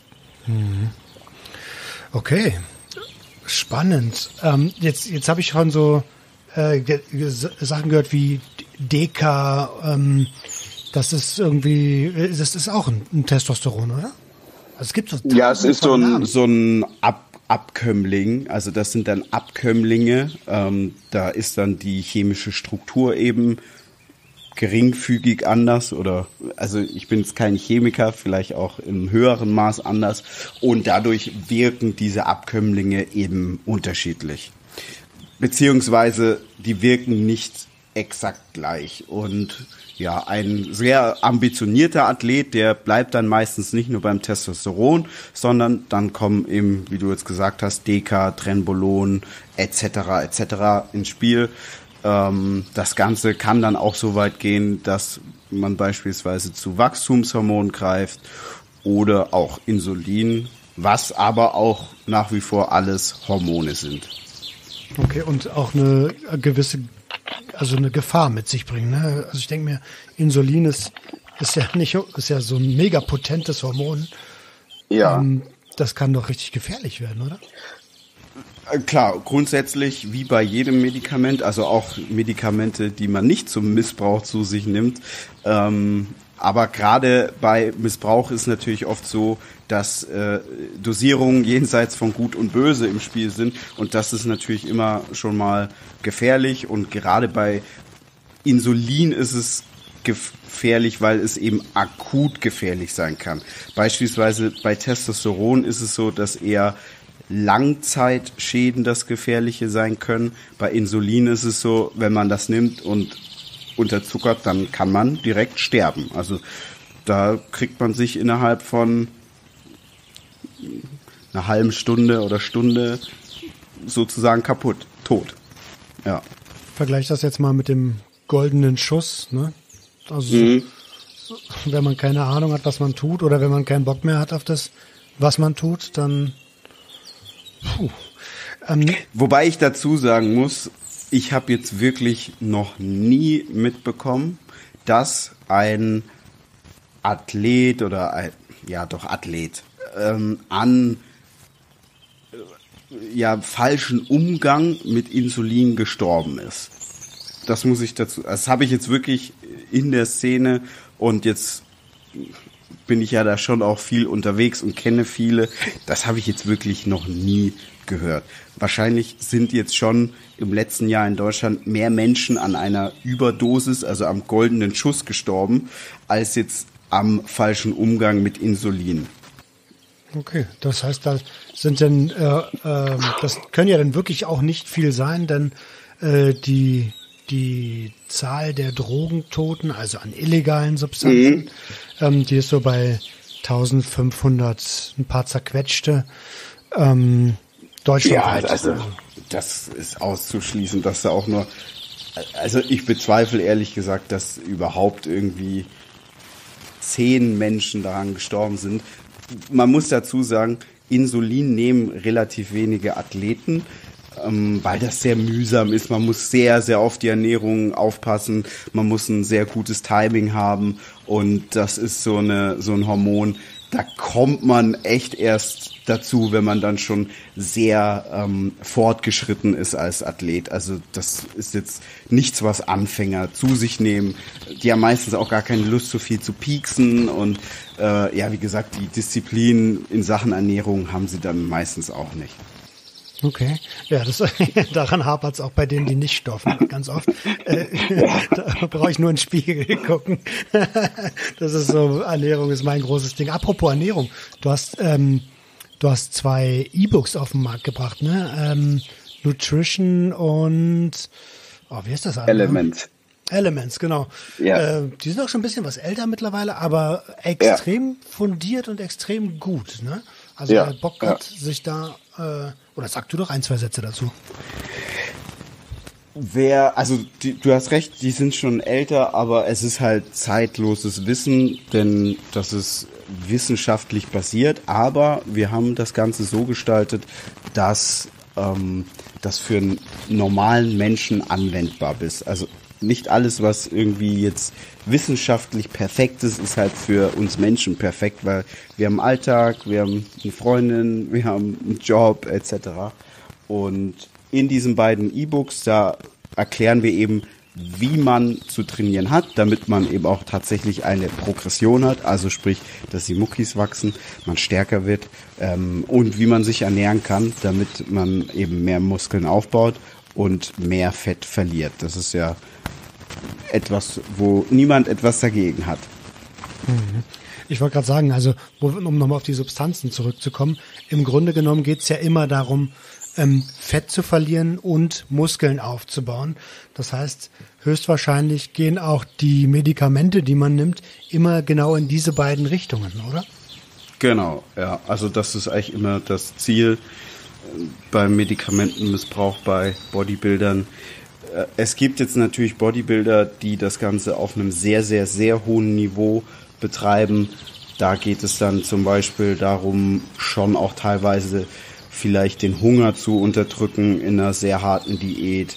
Okay, spannend. Jetzt habe ich schon so Sachen gehört wie Deka, das ist auch ein Testosteron, oder? Also es gibt es ist so ein Abkömmling, also das sind dann Abkömmlinge, da ist dann die chemische Struktur eben geringfügig anders also ich bin jetzt kein Chemiker, vielleicht auch im höheren Maß anders und dadurch wirken diese Abkömmlinge eben unterschiedlich. Beziehungsweise die wirken nicht exakt gleich und ja, ein sehr ambitionierter Athlet, der bleibt dann meistens nicht nur beim Testosteron, sondern dann kommen eben, wie du jetzt gesagt hast, Deka, Trenbolon etc. ins Spiel. Das Ganze kann dann auch so weit gehen, dass man beispielsweise zu Wachstumshormonen greift oder auch Insulin, was aber auch nach wie vor alles Hormone sind. Okay, und auch eine gewisse, also eine Gefahr mit sich bringen, ne? Also ich denke mir, Insulin ist ja so ein mega potentes Hormon. Ja. Das kann doch richtig gefährlich werden, oder? Klar, grundsätzlich wie bei jedem Medikament, also auch Medikamente, die man nicht zum Missbrauch zu sich nimmt. Aber gerade bei Missbrauch ist natürlich oft so, dass Dosierungen jenseits von Gut und Böse im Spiel sind. Und das ist natürlich immer schon mal gefährlich. Und gerade bei Insulin ist es gefährlich, weil es eben akut gefährlich sein kann. Beispielsweise bei Testosteron ist es so, dass eher Langzeitschäden das Gefährliche sein können. Bei Insulin ist es so, wenn man das nimmt und unterzuckert, dann kann man direkt sterben. Also da kriegt man sich innerhalb von einer halben Stunde oder Stunde sozusagen kaputt, tot. Ja. Vergleich das jetzt mal mit dem goldenen Schuss, ne? Also wenn man keine Ahnung hat, was man tut, oder wenn man keinen Bock mehr hat auf das, was man tut, dann wobei ich dazu sagen muss, ich habe jetzt wirklich noch nie mitbekommen, dass ein Athlet oder Athlet an falschen Umgang mit Insulin gestorben ist. Das muss ich dazu, das habe ich jetzt wirklich in der Szene und jetzt bin ich ja da schon auch viel unterwegs und kenne viele. Das habe ich jetzt wirklich noch nie gehört. Wahrscheinlich sind jetzt schon im letzten Jahr in Deutschland mehr Menschen an einer Überdosis, also am goldenen Schuss gestorben, als jetzt am falschen Umgang mit Insulin. Okay, das heißt, da sind denn, das können ja dann wirklich auch nicht viel sein, denn die Zahl der Drogentoten, also an illegalen Substanzen, die ist so bei 1500, ein paar zerquetschte, deutschlandweit. Ja, also das ist auszuschließen, dass da auch nur, also ich bezweifle ehrlich gesagt, dass überhaupt irgendwie 10 Menschen daran gestorben sind. Man muss dazu sagen, Insulin nehmen relativ wenige Athleten, weil das sehr mühsam ist. Man muss sehr, sehr auf die Ernährung aufpassen. Man muss ein sehr gutes Timing haben. Und das ist so ein Hormon, da kommt man echt erst dazu, wenn man dann schon sehr fortgeschritten ist als Athlet. Also das ist jetzt nichts, was Anfänger zu sich nehmen. Die haben meistens auch gar keine Lust, so viel zu pieksen. Und wie gesagt, die Disziplin in Sachen Ernährung haben sie dann meistens auch nicht. Okay, ja, daran hapert es auch bei denen, die nicht stoffen, ganz oft. Da brauche ich nur in den Spiegel gucken. Das ist so, Ernährung ist mein großes Ding. Apropos Ernährung, du hast 2 E-Books auf den Markt gebracht, ne? Nutrition und, wie ist das eigentlich? Elements, genau. Ja. Die sind auch schon ein bisschen was älter mittlerweile, aber extrem fundiert und extrem gut, ne? Also wer Bock hat, sich da, oder sag du doch 1, 2 Sätze dazu. Du hast recht, die sind schon älter, aber es ist halt zeitloses Wissen, denn das ist wissenschaftlich basiert, aber wir haben das Ganze so gestaltet, dass das für einen normalen Menschen anwendbar ist. Also nicht alles, was irgendwie jetzt wissenschaftlich perfekt ist, ist halt für uns Menschen perfekt, weil wir haben einen Alltag, wir haben eine Freundin, wir haben einen Job etc. Und in diesen beiden E-Books, da erklären wir eben, wie man zu trainieren hat, damit man eben auch tatsächlich eine Progression hat, also sprich, dass die Muckis wachsen, man stärker wird und wie man sich ernähren kann, damit man eben mehr Muskeln aufbaut und mehr Fett verliert. Das ist ja etwas, wo niemand etwas dagegen hat. Ich wollte gerade sagen, also um nochmal auf die Substanzen zurückzukommen, im Grunde genommen geht es ja immer darum, Fett zu verlieren und Muskeln aufzubauen. Das heißt, höchstwahrscheinlich gehen auch die Medikamente, die man nimmt, immer genau in diese beiden Richtungen, oder? Genau, ja. Also das ist eigentlich immer das Ziel beim Medikamentenmissbrauch bei Bodybuildern. Es gibt jetzt natürlich Bodybuilder, die das Ganze auf einem sehr, sehr, sehr hohen Niveau betreiben. Da geht es dann zum Beispiel darum, schon auch teilweise vielleicht den Hunger zu unterdrücken in einer sehr harten Diät,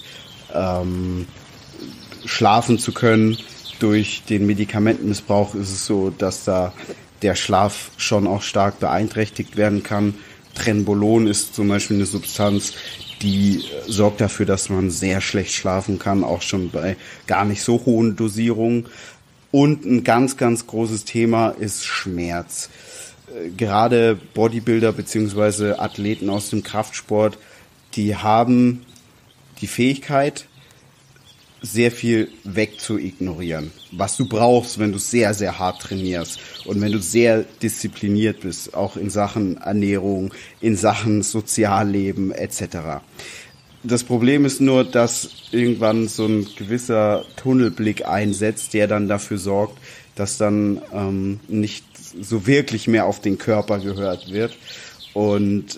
schlafen zu können. Durch den Medikamentenmissbrauch ist es so, dass da der Schlaf schon auch stark beeinträchtigt werden kann. Trenbolon ist zum Beispiel eine Substanz, die sorgt dafür, dass man sehr schlecht schlafen kann, auch schon bei gar nicht so hohen Dosierungen. Und ein ganz, ganz großes Thema ist Schmerz. Gerade Bodybuilder bzw. Athleten aus dem Kraftsport, die haben die Fähigkeit, sehr viel wegzuignorieren, was du brauchst, wenn du sehr, sehr hart trainierst und wenn du sehr diszipliniert bist, auch in Sachen Ernährung, in Sachen Sozialleben etc. Das Problem ist nur, dass irgendwann so ein gewisser Tunnelblick einsetzt, der dann dafür sorgt, dass dann nicht so wirklich mehr auf den Körper gehört wird und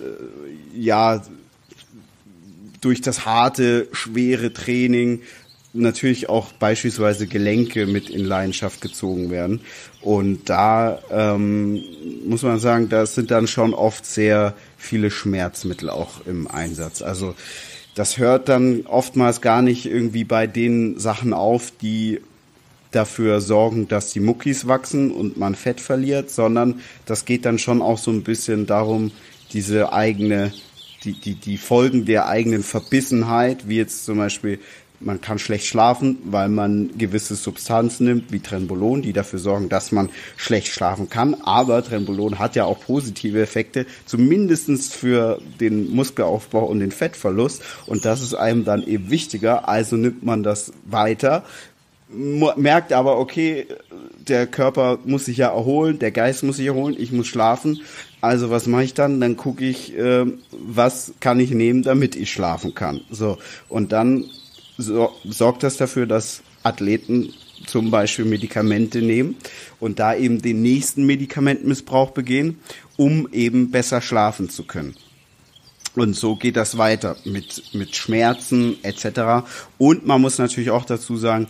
durch das harte, schwere Training natürlich auch beispielsweise Gelenke mit in Leidenschaft gezogen werden. Und da muss man sagen, da sind dann schon oft sehr viele Schmerzmittel auch im Einsatz. Also das hört dann oftmals gar nicht irgendwie bei den Sachen auf, die dafür sorgen, dass die Muckis wachsen und man Fett verliert, sondern das geht dann schon auch so ein bisschen darum, diese eigene, die Folgen der eigenen Verbissenheit, wie jetzt zum Beispiel, man kann schlecht schlafen, weil man gewisse Substanzen nimmt, wie Trenbolon, die dafür sorgen, dass man schlecht schlafen kann. Aber Trenbolon hat ja auch positive Effekte, zumindest für den Muskelaufbau und den Fettverlust. Und das ist einem dann eben wichtiger. Also nimmt man das weiter, merkt aber, okay, der Körper muss sich ja erholen, der Geist muss sich erholen, ich muss schlafen. Also was mache ich dann? Dann gucke ich, was kann ich nehmen, damit ich schlafen kann. So, und dann sorgt das dafür, dass Athleten zum Beispiel Medikamente nehmen und da eben den nächsten Medikamentenmissbrauch begehen, um eben besser schlafen zu können. Und so geht das weiter mit Schmerzen etc. Und man muss natürlich auch dazu sagen,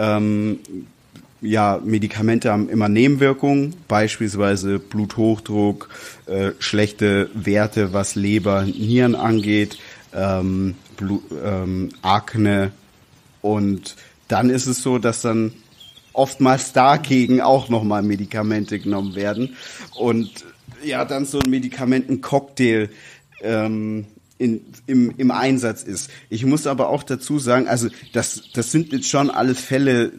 Medikamente haben immer Nebenwirkungen, beispielsweise Bluthochdruck, schlechte Werte, was Leber, Nieren angeht, Akne, und dann ist es so, dass dann oftmals dagegen auch nochmal Medikamente genommen werden und ja, dann so ein Medikamentencocktail im Einsatz ist. Ich muss aber auch dazu sagen, also das sind jetzt schon alles Fälle,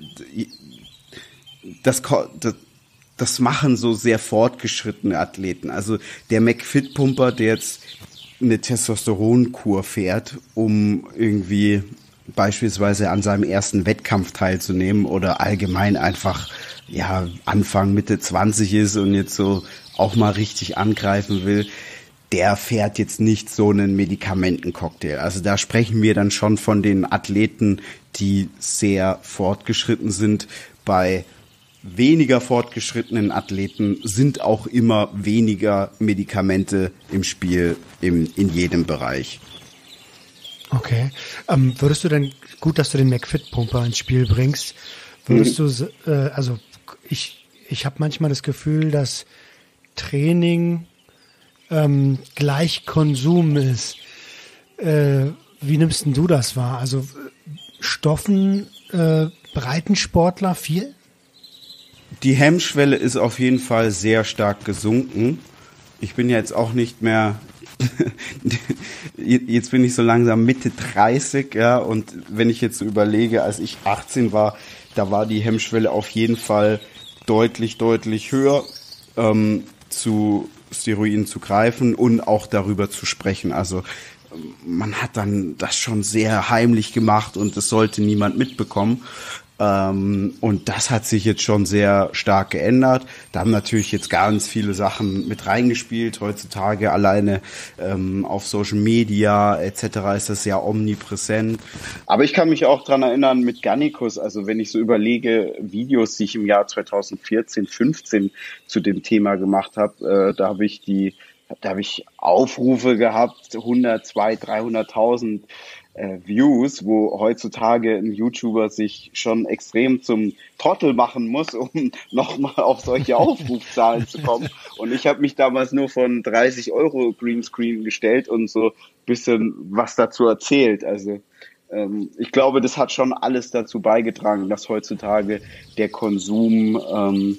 das machen so sehr fortgeschrittene Athleten. Also der McFit-Pumper, der jetzt eine Testosteronkur fährt, um irgendwie beispielsweise an seinem ersten Wettkampf teilzunehmen oder allgemein einfach Anfang, Mitte 20 ist und jetzt so auch mal richtig angreifen will, der fährt jetzt nicht so einen Medikamentencocktail. Also da sprechen wir dann schon von den Athleten, die sehr fortgeschritten sind. Bei weniger fortgeschrittenen Athleten sind auch immer weniger Medikamente im Spiel in jedem Bereich. Okay. Würdest du denn, gut, dass du den McFit-Pumper ins Spiel bringst, würdest du, also ich habe manchmal das Gefühl, dass Training gleich Konsum ist. Wie nimmst denn du das wahr? Also Stoffen, Breitensportler viel? Die Hemmschwelle ist auf jeden Fall sehr stark gesunken. Ich bin jetzt auch nicht mehr, jetzt bin ich so langsam Mitte 30, ja, und wenn ich jetzt so überlege, als ich 18 war, da war die Hemmschwelle auf jeden Fall deutlich höher, zu Steroiden zu greifen und auch darüber zu sprechen. Also man hat dann das schon sehr heimlich gemacht und es sollte niemand mitbekommen. Und das hat sich jetzt schon sehr stark geändert. Da haben natürlich jetzt ganz viele Sachen mit reingespielt. Heutzutage alleine auf Social Media etc. ist das ja omnipräsent. Aber ich kann mich auch dran erinnern mit Gannikus, also wenn ich so überlege, Videos, die ich im Jahr 2014, 15 zu dem Thema gemacht habe, da habe ich Aufrufe gehabt, 100, 200, 300.000 Views, wo heutzutage ein YouTuber sich schon extrem zum Trottel machen muss, um nochmal auf solche Aufrufzahlen zu kommen. Und ich habe mich damals nur von 30 € Greenscreen gestellt und so ein bisschen was dazu erzählt. Also ich glaube, das hat schon alles dazu beigetragen, dass heutzutage der Konsum,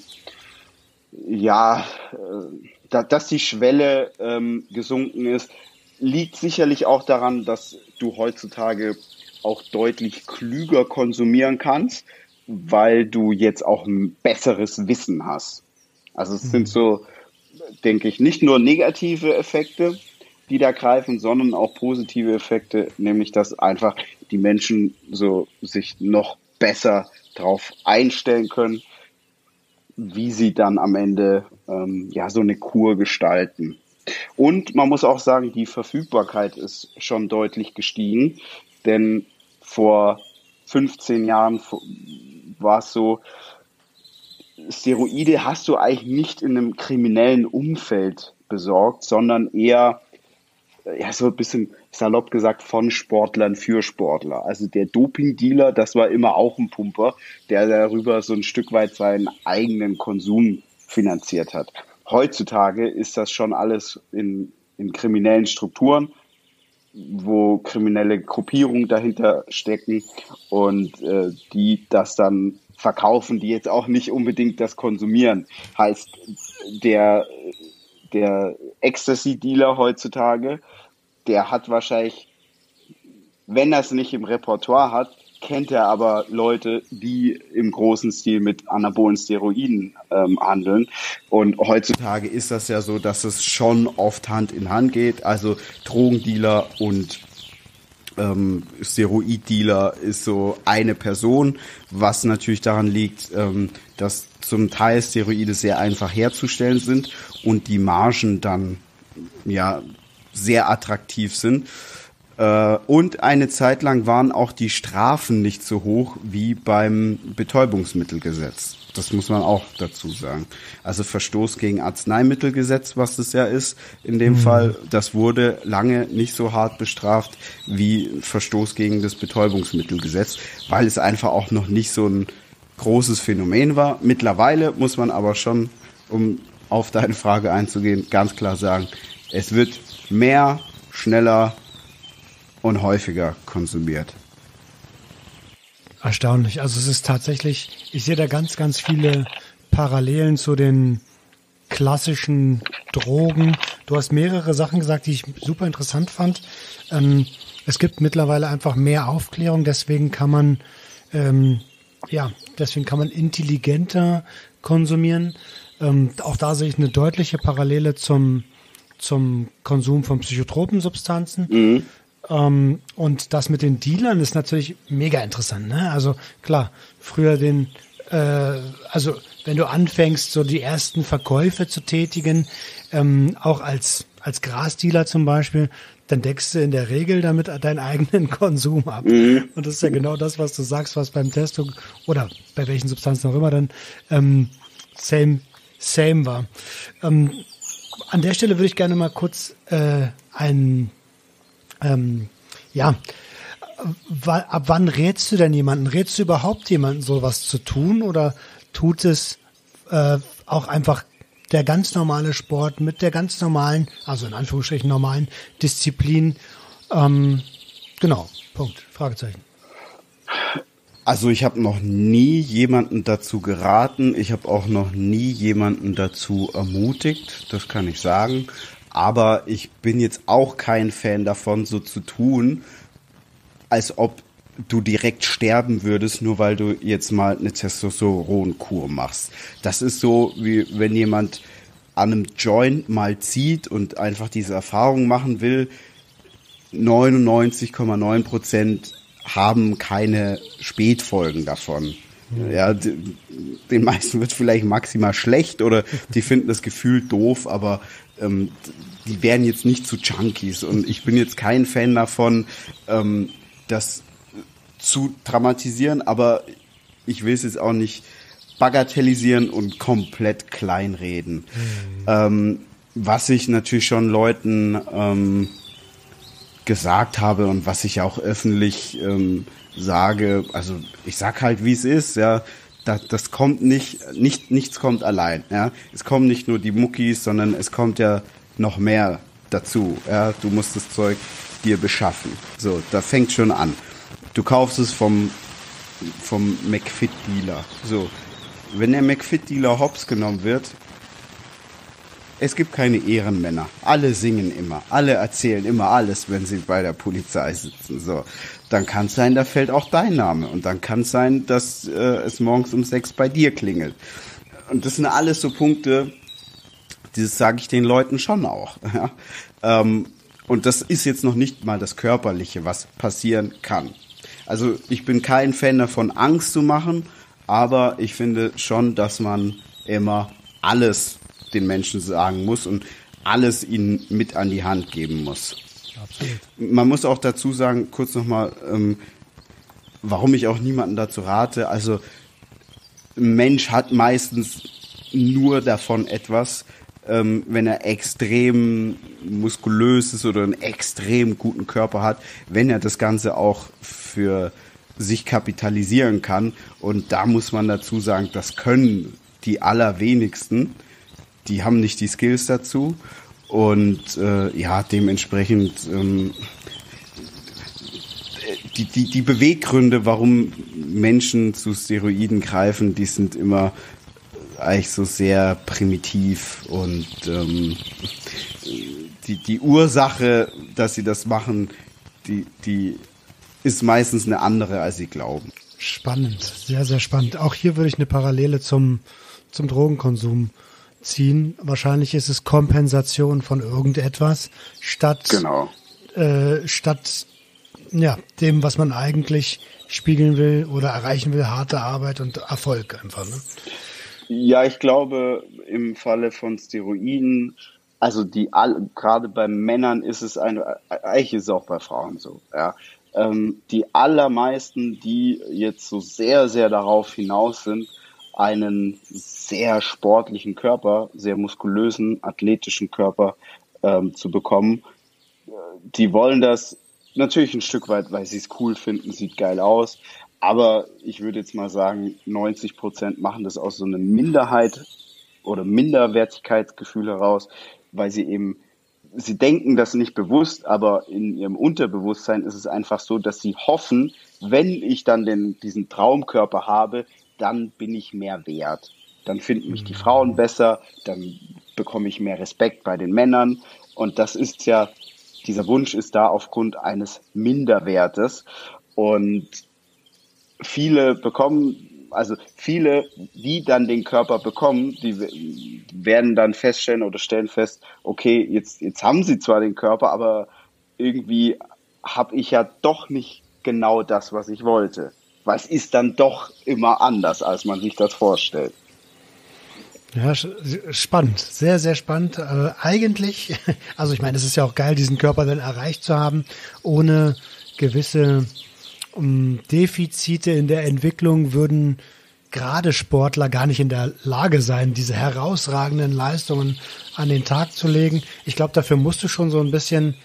dass die Schwelle gesunken ist. Liegt sicherlich auch daran, dass du heutzutage auch deutlich klüger konsumieren kannst, weil du jetzt auch ein besseres Wissen hast. Also es sind so, denke ich, nicht nur negative Effekte, die da greifen, sondern auch positive Effekte, nämlich dass einfach die Menschen so sich noch besser darauf einstellen können, wie sie dann am Ende so eine Kur gestalten. Und man muss auch sagen, die Verfügbarkeit ist schon deutlich gestiegen, denn vor 15 Jahren war es so, Steroide hast du eigentlich nicht in einem kriminellen Umfeld besorgt, sondern eher, so ein bisschen salopp gesagt, von Sportlern für Sportler. Also der Dopingdealer, das war immer auch ein Pumper, der darüber so ein Stück weit seinen eigenen Konsum finanziert hat. Heutzutage ist das schon alles in kriminellen Strukturen, wo kriminelle Gruppierungen dahinter stecken und die das dann verkaufen, die jetzt auch nicht unbedingt das konsumieren. Heißt, der Ecstasy-Dealer heutzutage, der hat wahrscheinlich, wenn er es nicht im Repertoire hat, kennt er aber Leute, die im großen Stil mit anabolen Steroiden handeln. Und heutzutage ist das ja so, dass es schon oft Hand in Hand geht. Also Drogendealer und Steroiddealer ist so eine Person, was natürlich daran liegt, dass zum Teil Steroide sehr einfach herzustellen sind und die Margen dann sehr attraktiv sind. Und eine Zeit lang waren auch die Strafen nicht so hoch wie beim Betäubungsmittelgesetz. Das muss man auch dazu sagen. Also Verstoß gegen Arzneimittelgesetz, was das ja ist in dem Fall, das wurde lange nicht so hart bestraft wie Verstoß gegen das Betäubungsmittelgesetz, weil es einfach auch noch nicht so ein großes Phänomen war. Mittlerweile muss man aber schon, um auf deine Frage einzugehen, ganz klar sagen, es wird mehr, schneller und häufiger konsumiert. Erstaunlich. Also es ist tatsächlich, ich sehe da ganz, ganz viele Parallelen zu den klassischen Drogen. Du hast mehrere Sachen gesagt, die ich super interessant fand. Es gibt mittlerweile einfach mehr Aufklärung, deswegen kann man intelligenter konsumieren. Auch da sehe ich eine deutliche Parallele zum Konsum von psychotropen Substanzen. Und das mit den Dealern ist natürlich mega interessant, ne? Also klar, früher wenn du anfängst, so die ersten Verkäufe zu tätigen, auch als Grasdealer zum Beispiel, dann deckst du in der Regel damit deinen eigenen Konsum ab. Und das ist ja genau das, was du sagst, was beim Testo oder bei welchen Substanzen auch immer dann same war. An der Stelle würde ich gerne mal kurz ab wann rätst du denn jemanden? Rätst du überhaupt jemanden, sowas zu tun? Oder tut es auch einfach der ganz normale Sport, mit der ganz normalen, also in Anführungsstrichen normalen Disziplin. Genau, Punkt, Fragezeichen. Also ich habe noch nie jemanden dazu geraten, ich habe auch noch nie jemanden dazu ermutigt, das kann ich sagen. Aber ich bin jetzt auch kein Fan davon, so zu tun, als ob du direkt sterben würdest, nur weil du jetzt mal eine Testosteronkur machst. Das ist so, wie wenn jemand an einem Joint mal zieht und einfach diese Erfahrung machen will. 99,9% haben keine Spätfolgen davon. Ja, den meisten wird vielleicht maximal schlecht oder die finden das Gefühl doof, aber die werden jetzt nicht zu Junkies. Und ich bin jetzt kein Fan davon, das zu dramatisieren, aber ich will es jetzt auch nicht bagatellisieren und komplett kleinreden. Was ich natürlich schon Leuten gesagt habe und was ich auch öffentlich sage, also ich sag halt, wie es ist, ja, das kommt nichts kommt allein, ja. Es kommen nicht nur die Muckis, sondern es kommt ja noch mehr dazu, ja. Du musst das Zeug dir beschaffen. So, da fängt schon an. Du kaufst es vom McFit-Dealer. So, wenn der McFit-Dealer hops genommen wird, es gibt keine Ehrenmänner. Alle singen immer, alle erzählen immer alles, wenn sie bei der Polizei sitzen. So, dann kann es sein, da fällt auch dein Name. Und dann kann es sein, dass es morgens um 6 bei dir klingelt. Und das sind alles so Punkte, das sage ich den Leuten schon auch. Ja? Und das ist jetzt noch nicht mal das Körperliche, was passieren kann. Also ich bin kein Fan davon, Angst zu machen, aber ich finde schon, dass man immer alles den Menschen sagen muss und alles ihnen mit an die Hand geben muss. Absolut. Man muss auch dazu sagen, kurz nochmal, warum ich auch niemanden dazu rate. Also ein Mensch hat meistens nur davon etwas, wenn er extrem muskulös ist oder einen extrem guten Körper hat, wenn er das Ganze auch für sich kapitalisieren kann. Und da muss man dazu sagen, das können die allerwenigsten. Die haben nicht die Skills dazu. Und ja, dementsprechend die Beweggründe, warum Menschen zu Steroiden greifen, die sind immer eigentlich so sehr primitiv und die Ursache, dass sie das machen, die ist meistens eine andere, als sie glauben. Spannend, sehr, sehr spannend. Auch hier würde ich eine Parallele zum Drogenkonsum ziehen. Wahrscheinlich ist es Kompensation von irgendetwas statt ja, dem, was man eigentlich spiegeln will oder erreichen will, harte Arbeit und Erfolg einfach, ne? Ja, ich glaube, im Falle von Steroiden, also gerade bei Männern ist es eigentlich ist es auch bei Frauen so, ja. Die allermeisten, die jetzt so sehr, sehr darauf hinaus sind, einen sehr sportlichen Körper, sehr muskulösen, athletischen Körper zu bekommen, die wollen das natürlich ein Stück weit, weil sie es cool finden, sieht geil aus. Aber ich würde jetzt mal sagen, 90% machen das aus so einer Minderheit oder Minderwertigkeitsgefühl heraus, weil sie denken das nicht bewusst, aber in ihrem Unterbewusstsein ist es einfach so, dass sie hoffen, wenn ich dann diesen Traumkörper habe, dann bin ich mehr wert. Dann finden mich die Frauen besser, dann bekomme ich mehr Respekt bei den Männern. Und das ist ja, dieser Wunsch ist da aufgrund eines Minderwertes. Und viele, die dann den Körper bekommen, die werden dann feststellen oder stellen fest, okay, jetzt haben sie zwar den Körper, aber irgendwie habe ich ja doch nicht genau das, was ich wollte. Weil es ist dann doch immer anders, als man sich das vorstellt. Ja, spannend, sehr, sehr spannend. Eigentlich, also ich meine, es ist ja auch geil, diesen Körper dann erreicht zu haben, ohne gewisse Defizite in der Entwicklung würden gerade Sportler gar nicht in der Lage sein, diese herausragenden Leistungen an den Tag zu legen. Ich glaube, dafür musst du schon so ein bisschen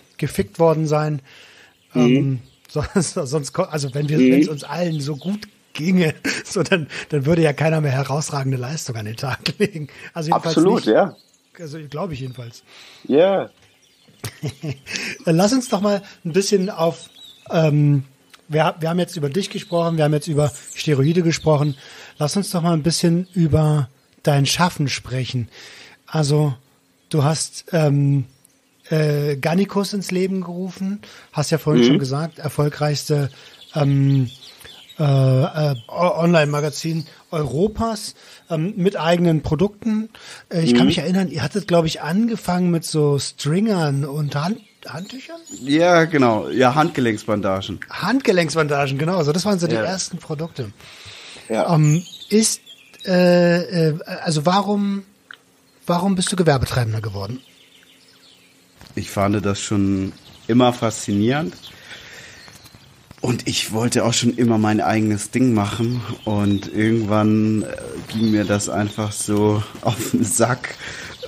gefickt worden sein. Sonst, also wenn es uns allen so gut ginge, so dann würde ja keiner mehr herausragende Leistung an den Tag legen. Also jedenfalls Absolut, nicht. ja. Also glaube ich jedenfalls. Ja. Dann lass uns doch mal ein bisschen auf, wir haben jetzt über dich gesprochen, wir haben jetzt über Steroide gesprochen. Lass uns doch mal ein bisschen über dein Schaffen sprechen. Also du hast Gannikus ins Leben gerufen, hast ja vorhin schon gesagt, erfolgreichste Online-Magazin Europas mit eigenen Produkten. Ich kann mich erinnern, ihr hattet, glaube ich, angefangen mit so Stringern und Handtüchern? Ja, genau. Ja, Handgelenksbandagen. Handgelenksbandagen, genau. Also das waren so die Ja. ersten Produkte. Ja. Also warum bist du Gewerbetreibender geworden? Ich fand das schon immer faszinierend. Und ich wollte auch schon immer mein eigenes Ding machen. Und irgendwann ging mir das einfach so auf den Sack,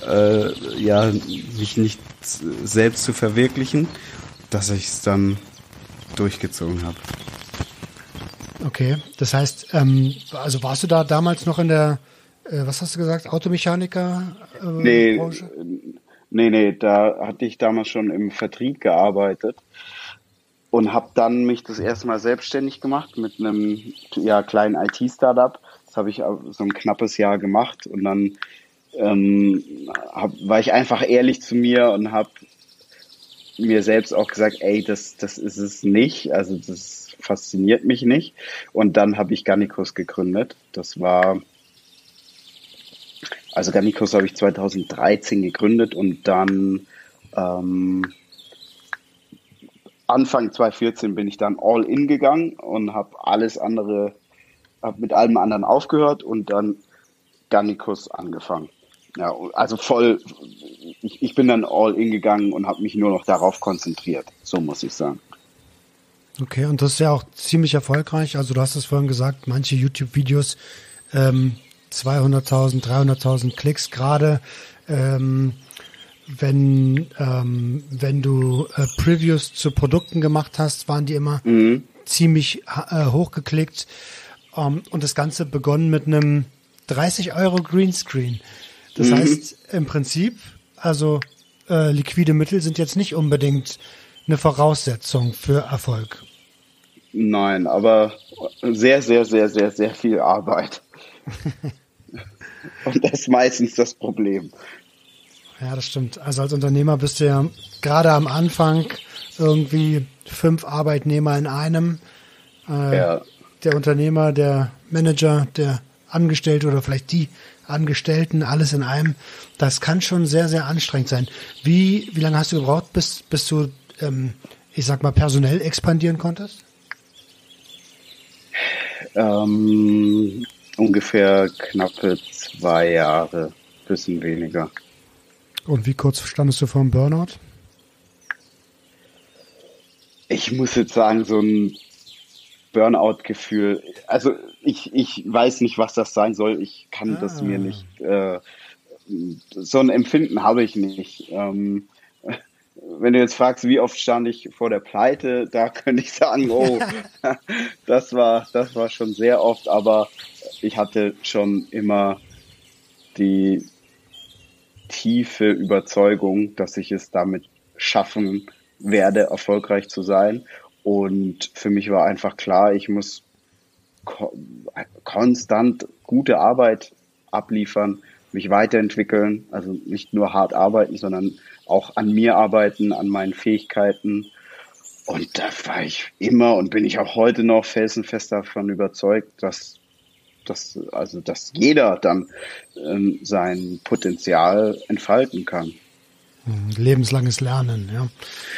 mich nicht selbst zu verwirklichen, dass ich es dann durchgezogen habe. Okay, das heißt, also warst du da damals noch in der, was hast du gesagt, Automechaniker Branche? Nee, da hatte ich damals schon im Vertrieb gearbeitet und habe dann mich das erste Mal selbstständig gemacht mit einem kleinen IT-Startup. Das habe ich so ein knappes Jahr gemacht und dann war ich einfach ehrlich zu mir und habe mir selbst auch gesagt, ey, das ist es nicht, also das fasziniert mich nicht. Und dann habe ich Gannikus gegründet. Gannikus habe ich 2013 gegründet und dann Anfang 2014 bin ich dann all in gegangen und habe mit allem anderen aufgehört und dann Gannikus angefangen. Ja, also voll, ich bin dann all in gegangen und habe mich nur noch darauf konzentriert, so muss ich sagen. Okay, und das ist ja auch ziemlich erfolgreich. Also du hast es vorhin gesagt, manche YouTube-Videos 200.000, 300.000 Klicks gerade. Wenn du Previews zu Produkten gemacht hast, waren die immer ziemlich hochgeklickt. Und das Ganze begonnen mit einem 30 € Greenscreen. Das heißt, im Prinzip, also liquide Mittel sind jetzt nicht unbedingt eine Voraussetzung für Erfolg. Nein, aber sehr, sehr, sehr, sehr, sehr viel Arbeit. Und das ist meistens das Problem. Ja, das stimmt. Also als Unternehmer bist du ja gerade am Anfang irgendwie 5 Arbeitnehmer in einem. Der Unternehmer, der Manager, der Angestellte oder vielleicht die Angestellten, alles in einem. Das kann schon sehr, sehr anstrengend sein. Wie lange hast du gebraucht, bis du, ich sag mal, personell expandieren konntest? Ungefähr knappe 2 Jahre, bisschen weniger. Und wie kurz standest du vor dem Burnout? Ich muss jetzt sagen, so ein Burnout-Gefühl, also ich weiß nicht, was das sein soll. Ich kann das mir nicht, so ein Empfinden habe ich nicht. Wenn du jetzt fragst, wie oft stand ich vor der Pleite, da könnte ich sagen, oh, das war schon sehr oft, aber ich hatte schon immer die tiefe Überzeugung, dass ich es damit schaffen werde, erfolgreich zu sein. Und für mich war einfach klar, ich muss konstant gute Arbeit abliefern, mich weiterentwickeln, also nicht nur hart arbeiten, sondern auch an mir arbeiten, an meinen Fähigkeiten. Und da war ich immer und bin ich auch heute noch felsenfest davon überzeugt, dass jeder dann sein Potenzial entfalten kann. Lebenslanges Lernen, ja.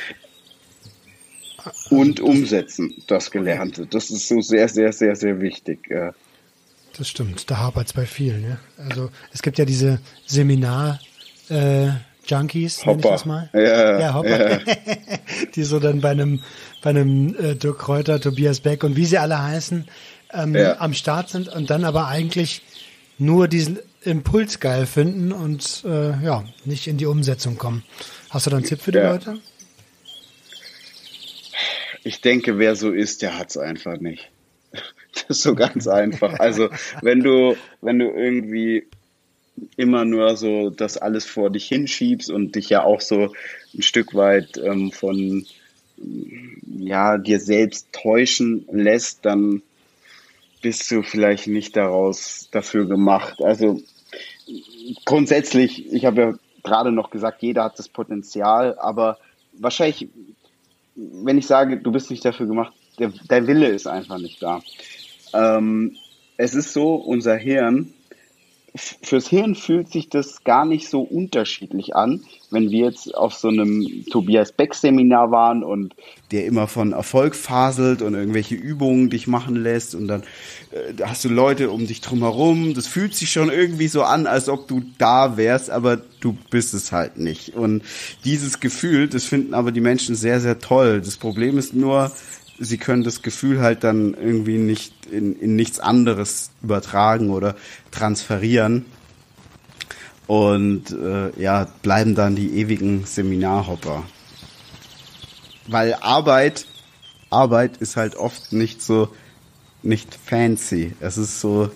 Und umsetzen, das Gelernte. Das ist so sehr, sehr, sehr, sehr wichtig. Ja. Das stimmt, da hapert es bei vielen. Ja? Also es gibt ja diese Seminar-Junkies, nenne ich das mal. Ja, Hopper. Ja. Die so dann bei einem Dirk Kräuter, Tobias Beck und wie sie alle heißen, am Start sind und dann aber eigentlich nur diesen Impuls geil finden und nicht in die Umsetzung kommen. Hast du da einen Tipp für die Leute? Ich denke, wer so ist, der hat's einfach nicht. Das ist so ganz einfach. Also wenn du irgendwie immer nur so das alles vor dich hinschiebst und dich ja auch so ein Stück weit von dir selbst täuschen lässt, dann bist du vielleicht nicht dafür gemacht. Also grundsätzlich, ich habe ja gerade noch gesagt, jeder hat das Potenzial, aber wahrscheinlich, wenn ich sage, du bist nicht dafür gemacht, der Wille ist einfach nicht da. Es ist so, unser Hirn, fürs Hirn fühlt sich das gar nicht so unterschiedlich an, wenn wir jetzt auf so einem Tobias Beck Seminar waren und der immer von Erfolg faselt und irgendwelche Übungen dich machen lässt und dann hast du Leute um dich drumherum. Das fühlt sich schon irgendwie so an, als ob du da wärst, aber du bist es halt nicht. Und dieses Gefühl, das finden aber die Menschen sehr, sehr toll. Das Problem ist nur, sie können das Gefühl halt dann irgendwie nicht in nichts anderes übertragen oder transferieren und bleiben dann die ewigen Seminarhopper. Weil Arbeit ist halt oft nicht fancy. Es ist so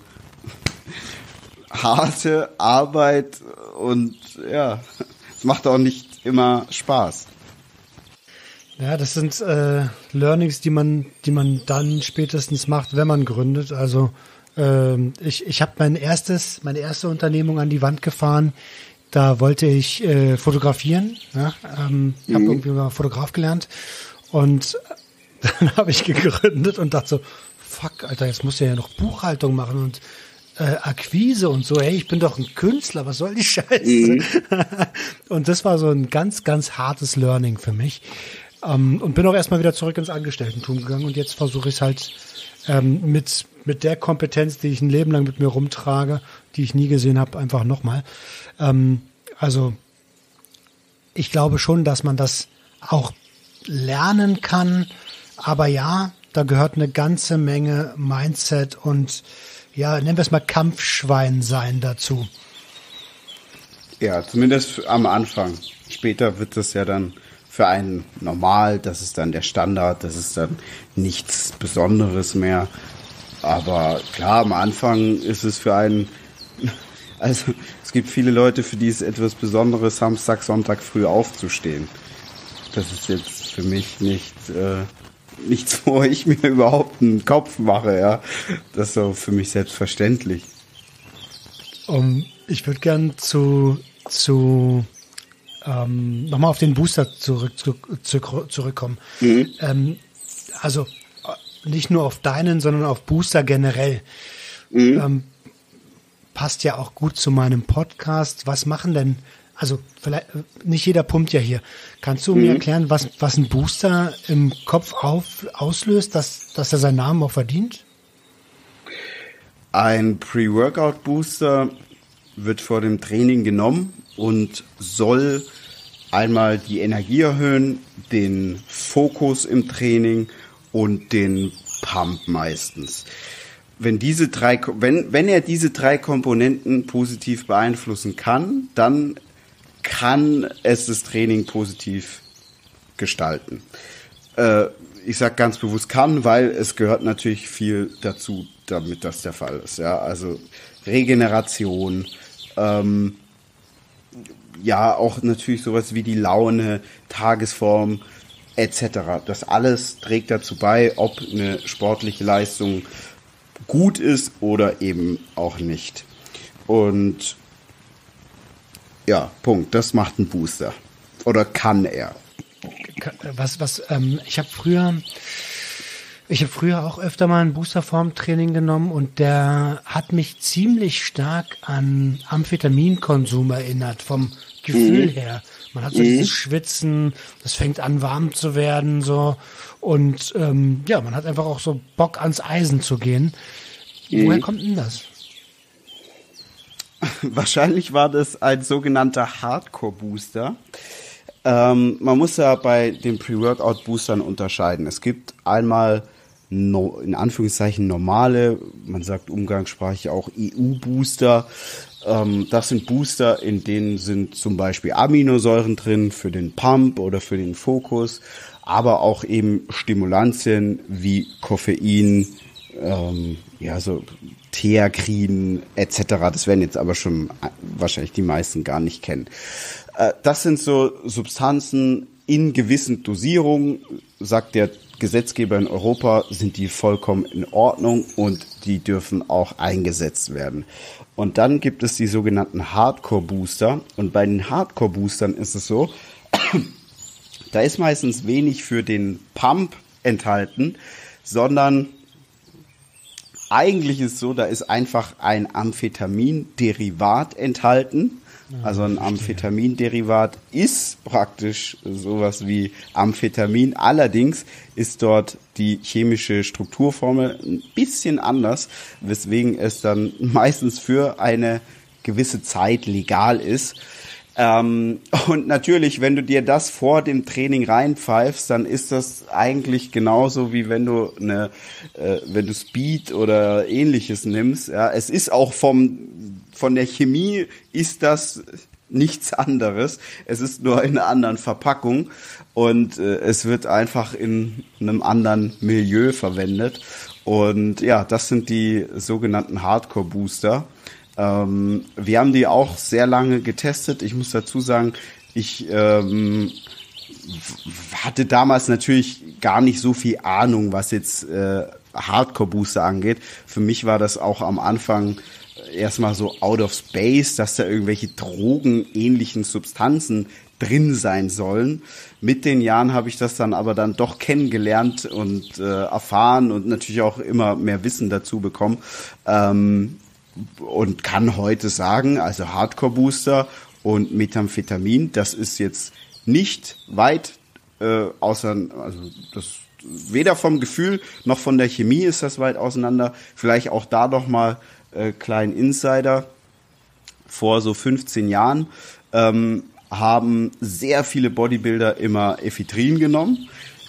harte Arbeit und ja, es macht auch nicht immer Spaß. Ja, das sind Learnings, die man dann spätestens macht, wenn man gründet. Also ich habe meine erste Unternehmung an die Wand gefahren. Da wollte ich fotografieren. Ja? Ich habe irgendwie mal Fotograf gelernt und dann habe ich gegründet und dachte so, fuck, Alter, jetzt muss ich ja noch Buchhaltung machen und Akquise und so. Hey, ich bin doch ein Künstler, was soll die Scheiße? Und das war so ein ganz, ganz hartes Learning für mich. Und bin auch erstmal wieder zurück ins Angestelltentum gegangen und jetzt versuche ich es halt mit der Kompetenz, die ich ein Leben lang mit mir rumtrage, die ich nie gesehen habe, einfach nochmal. Also ich glaube schon, dass man das auch lernen kann, aber ja, da gehört eine ganze Menge Mindset und ja, nennen wir es mal Kampfschwein sein dazu. Ja, zumindest am Anfang. Später wird das ja dann für einen normal, das ist dann der Standard, das ist dann nichts Besonderes mehr. Aber klar, am Anfang ist es für einen, also es gibt viele Leute, für die es etwas Besonderes, Samstag, Sonntag früh aufzustehen. Das ist jetzt für mich nichts, wo ich mir überhaupt einen Kopf mache, ja. Das ist so für mich selbstverständlich. Ich würde gern nochmal auf den Booster zurückkommen. Also nicht nur auf deinen, sondern auf Booster generell. Passt ja auch gut zu meinem Podcast. Was machen denn, also vielleicht nicht jeder pumpt ja hier. Kannst du mir erklären, was ein Booster im Kopf auslöst, dass er seinen Namen auch verdient? Ein Pre-Workout-Booster wird vor dem Training genommen und soll einmal die Energie erhöhen, den Fokus im Training und den Pump meistens. Wenn er diese drei Komponenten positiv beeinflussen kann, dann kann es das Training positiv gestalten. Ich sage ganz bewusst kann, weil es gehört natürlich viel dazu, damit das der Fall ist. Ja, also Regeneration, auch natürlich sowas wie die Laune, Tagesform etc. Das alles trägt dazu bei, ob eine sportliche Leistung gut ist oder eben auch nicht. Und ja, Punkt. Das macht ein Booster. Oder kann er. Ich habe früher auch öfter mal ein Boosterform-Training genommen und der hat mich ziemlich stark an Amphetaminkonsum erinnert, vom Gefühl her. Man hat so dieses Schwitzen, das fängt an warm zu werden, so. Und man hat einfach auch so Bock ans Eisen zu gehen. Woher kommt denn das? Wahrscheinlich war das ein sogenannter Hardcore-Booster. Man muss ja bei den Pre-Workout-Boostern unterscheiden. Es gibt einmal in Anführungszeichen normale, man sagt umgangssprachlich auch EU-Booster. Das sind Booster, in denen sind zum Beispiel Aminosäuren drin für den Pump oder für den Fokus, aber auch eben Stimulantien wie Koffein, so Theakrin etc. Das werden jetzt aber schon wahrscheinlich die meisten gar nicht kennen. Das sind so Substanzen in gewissen Dosierungen, sagt der Gesetzgeber in Europa, sind die vollkommen in Ordnung und die dürfen auch eingesetzt werden. Und dann gibt es die sogenannten Hardcore-Booster. Und bei den Hardcore-Boostern ist es so, da ist meistens wenig für den Pump enthalten, sondern eigentlich ist es so, da ist einfach ein Amphetaminderivat enthalten. Also ein Amphetaminderivat ist praktisch sowas wie Amphetamin. Allerdings ist dort die chemische Strukturformel ein bisschen anders, weswegen es dann meistens für eine gewisse Zeit legal ist. Und natürlich, wenn du dir das vor dem Training reinpfeifst, dann ist das eigentlich genauso wie wenn du wenn du Speed oder Ähnliches nimmst. Ja, es ist auch von der Chemie ist das nichts anderes. Es ist nur in einer anderen Verpackung und es wird einfach in einem anderen Milieu verwendet. Und ja, das sind die sogenannten Hardcore-Booster. Wir haben die auch sehr lange getestet. Ich muss dazu sagen, ich hatte damals natürlich gar nicht so viel Ahnung, was jetzt Hardcore-Booster angeht. Für mich war das auch am Anfang erstmal so out of space, dass da irgendwelche drogenähnlichen Substanzen drin sein sollen. Mit den Jahren habe ich das dann aber dann doch kennengelernt und erfahren und natürlich auch immer mehr Wissen dazu bekommen. Und kann heute sagen, also Hardcore-Booster und Methamphetamin, das ist jetzt nicht weit also das weder vom Gefühl noch von der Chemie ist das weit auseinander. Vielleicht auch da noch mal kleinen Insider. Vor so 15 Jahren haben sehr viele Bodybuilder immer Ephedrin genommen.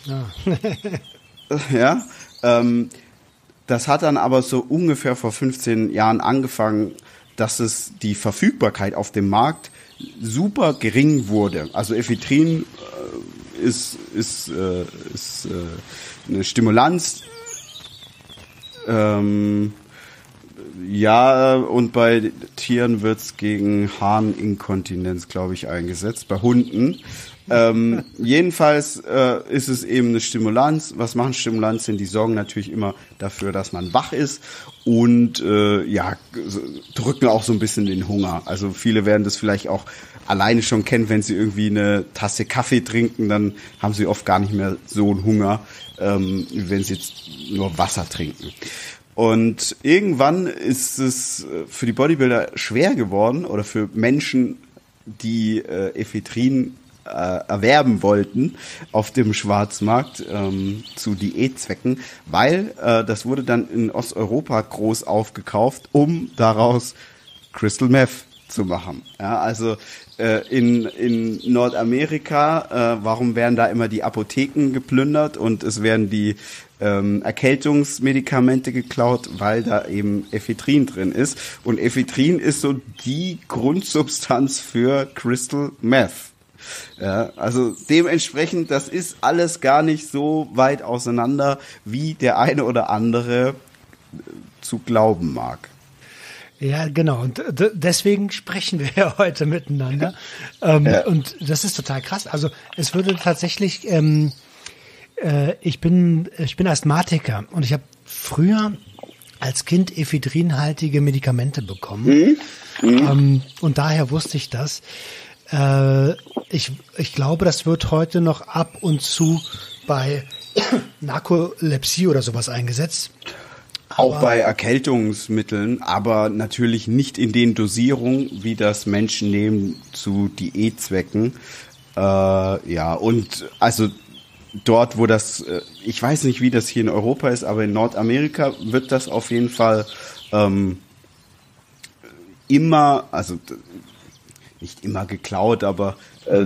Ja. Das hat dann aber so ungefähr vor 15 Jahren angefangen, dass es die Verfügbarkeit auf dem Markt super gering wurde. Also Ephedrin ist eine Stimulanz. Ja, und bei Tieren wird's gegen Harninkontinenz, glaube ich, eingesetzt. Bei Hunden. Jedenfalls ist es eben eine Stimulanz. Was machen Stimulantien? Die sorgen natürlich immer dafür, dass man wach ist und drücken auch so ein bisschen den Hunger. Also viele werden das vielleicht auch alleine schon kennen, wenn sie irgendwie eine Tasse Kaffee trinken, dann haben sie oft gar nicht mehr so einen Hunger, wenn sie jetzt nur Wasser trinken. Und irgendwann ist es für die Bodybuilder schwer geworden oder für Menschen, die Ephedrin erwerben wollten auf dem Schwarzmarkt zu Diätzwecken, weil das wurde dann in Osteuropa groß aufgekauft, um daraus Crystal Meth zu machen. Ja, also in Nordamerika, warum werden da immer die Apotheken geplündert und es werden die Erkältungsmedikamente geklaut, weil da eben Ephedrin drin ist. Und Ephedrin ist so die Grundsubstanz für Crystal Meth. Ja, also dementsprechend, das ist alles gar nicht so weit auseinander, wie der eine oder andere zu glauben mag. Ja, genau. Und deswegen sprechen wir ja heute miteinander. Und das ist total krass. Also es würde tatsächlich, ich bin Asthmatiker und ich habe früher als Kind ephedrinhaltige Medikamente bekommen. Und daher wusste ich das. Ich glaube, das wird heute noch ab und zu bei Narkolepsie oder sowas eingesetzt. Auch bei Erkältungsmitteln, aber natürlich nicht in den Dosierungen, wie das Menschen nehmen zu Diätzwecken. Und also dort, wo das, ich weiß nicht, wie das hier in Europa ist, aber in Nordamerika wird das auf jeden Fall immer, also nicht immer geklaut, aber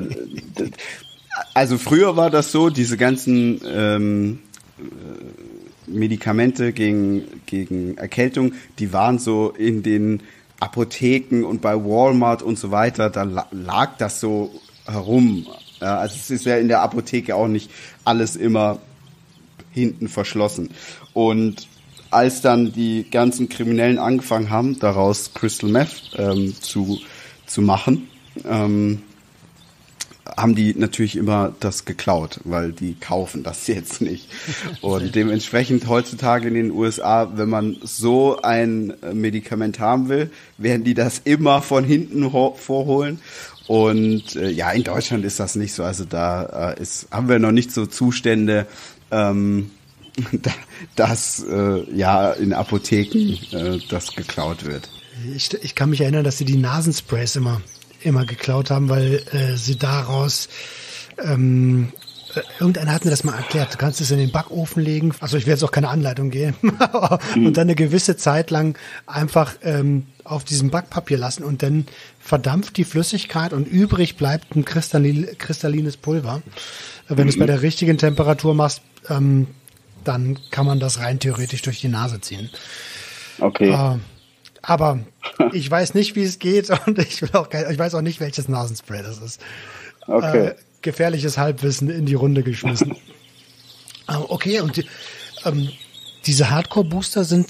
also früher war das so, diese ganzen Medikamente gegen Erkältung, die waren so in den Apotheken und bei Walmart und so weiter, da lag das so herum. Ja, also es ist ja in der Apotheke auch nicht alles immer hinten verschlossen. Und als dann die ganzen Kriminellen angefangen haben, daraus Crystal Meth zu machen, haben die natürlich immer das geklaut, weil die kaufen das jetzt nicht. Und dementsprechend heutzutage in den USA, wenn man so ein Medikament haben will, werden die das immer von hinten vorholen. Und ja, in Deutschland ist das nicht so. Also da haben wir noch nicht so Zustände, dass ja in Apotheken das geklaut wird. Ich kann mich erinnern, dass sie die Nasensprays immer geklaut haben, weil sie daraus irgendeiner hat mir das mal erklärt. Du kannst es in den Backofen legen. Also ich werde jetzt auch keine Anleitung geben. Und dann eine gewisse Zeit lang einfach auf diesem Backpapier lassen und dann verdampft die Flüssigkeit und übrig bleibt ein kristallines Pulver. Wenn du es bei der richtigen Temperatur machst, dann kann man das rein theoretisch durch die Nase ziehen. Okay. Aber ich weiß nicht, wie es geht und ich weiß auch nicht, welches Nasenspray das ist. Okay. Gefährliches Halbwissen in die Runde geschmissen. Okay, und diese Hardcore-Booster sind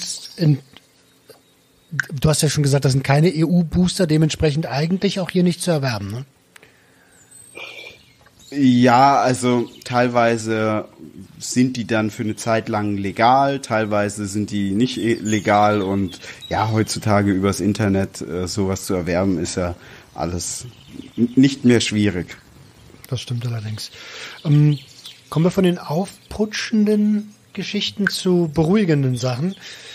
du hast ja schon gesagt, das sind keine EU-Booster, dementsprechend eigentlich auch hier nicht zu erwerben, ne? Ja, also teilweise sind die dann für eine Zeit lang legal, teilweise sind die nicht legal und ja, heutzutage übers Internet sowas zu erwerben ist ja alles nicht mehr schwierig. Das stimmt allerdings. Kommen wir von den aufputschenden Geschichten zu beruhigenden Sachen.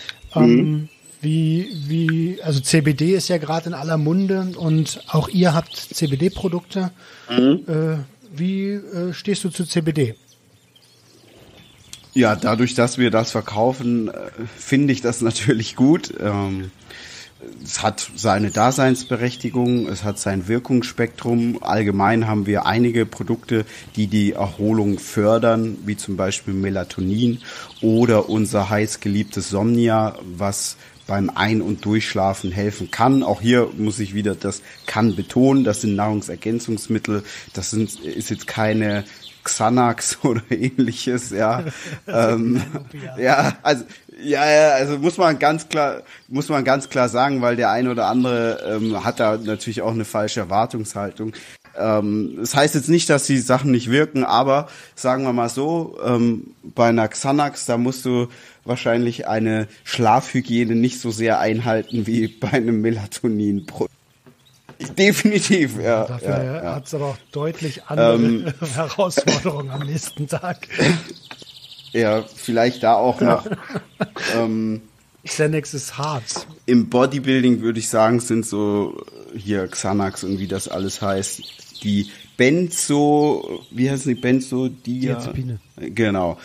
Also CBD ist ja gerade in aller Munde und auch ihr habt CBD-Produkte. Wie stehst du zu CBD? Ja, dadurch, dass wir das verkaufen, finde ich das natürlich gut. Es hat seine Daseinsberechtigung, es hat sein Wirkungsspektrum. Allgemein haben wir einige Produkte, die Erholung fördern, wie zum Beispiel Melatonin oder unser heiß geliebtes Somnia, was beim Ein- und Durchschlafen helfen kann. Auch hier muss ich wieder das kann betonen, das sind Nahrungsergänzungsmittel, ist jetzt keine Xanax oder ähnliches, ja. Also muss man ganz klar sagen, weil der eine oder andere hat da natürlich auch eine falsche Erwartungshaltung. Das heißt jetzt nicht, dass die Sachen nicht wirken, aber sagen wir mal so, bei einer Xanax, da musst du wahrscheinlich eine Schlafhygiene nicht so sehr einhalten wie bei einem Melatonin. Definitiv, ja. Dafür hat es aber auch deutlich andere Herausforderungen am nächsten Tag. Ja, vielleicht da auch noch. Xanax ist hart. Im Bodybuilding würde ich sagen, sind so hier Xanax und wie das alles heißt, die Benzodiazepine. Genau.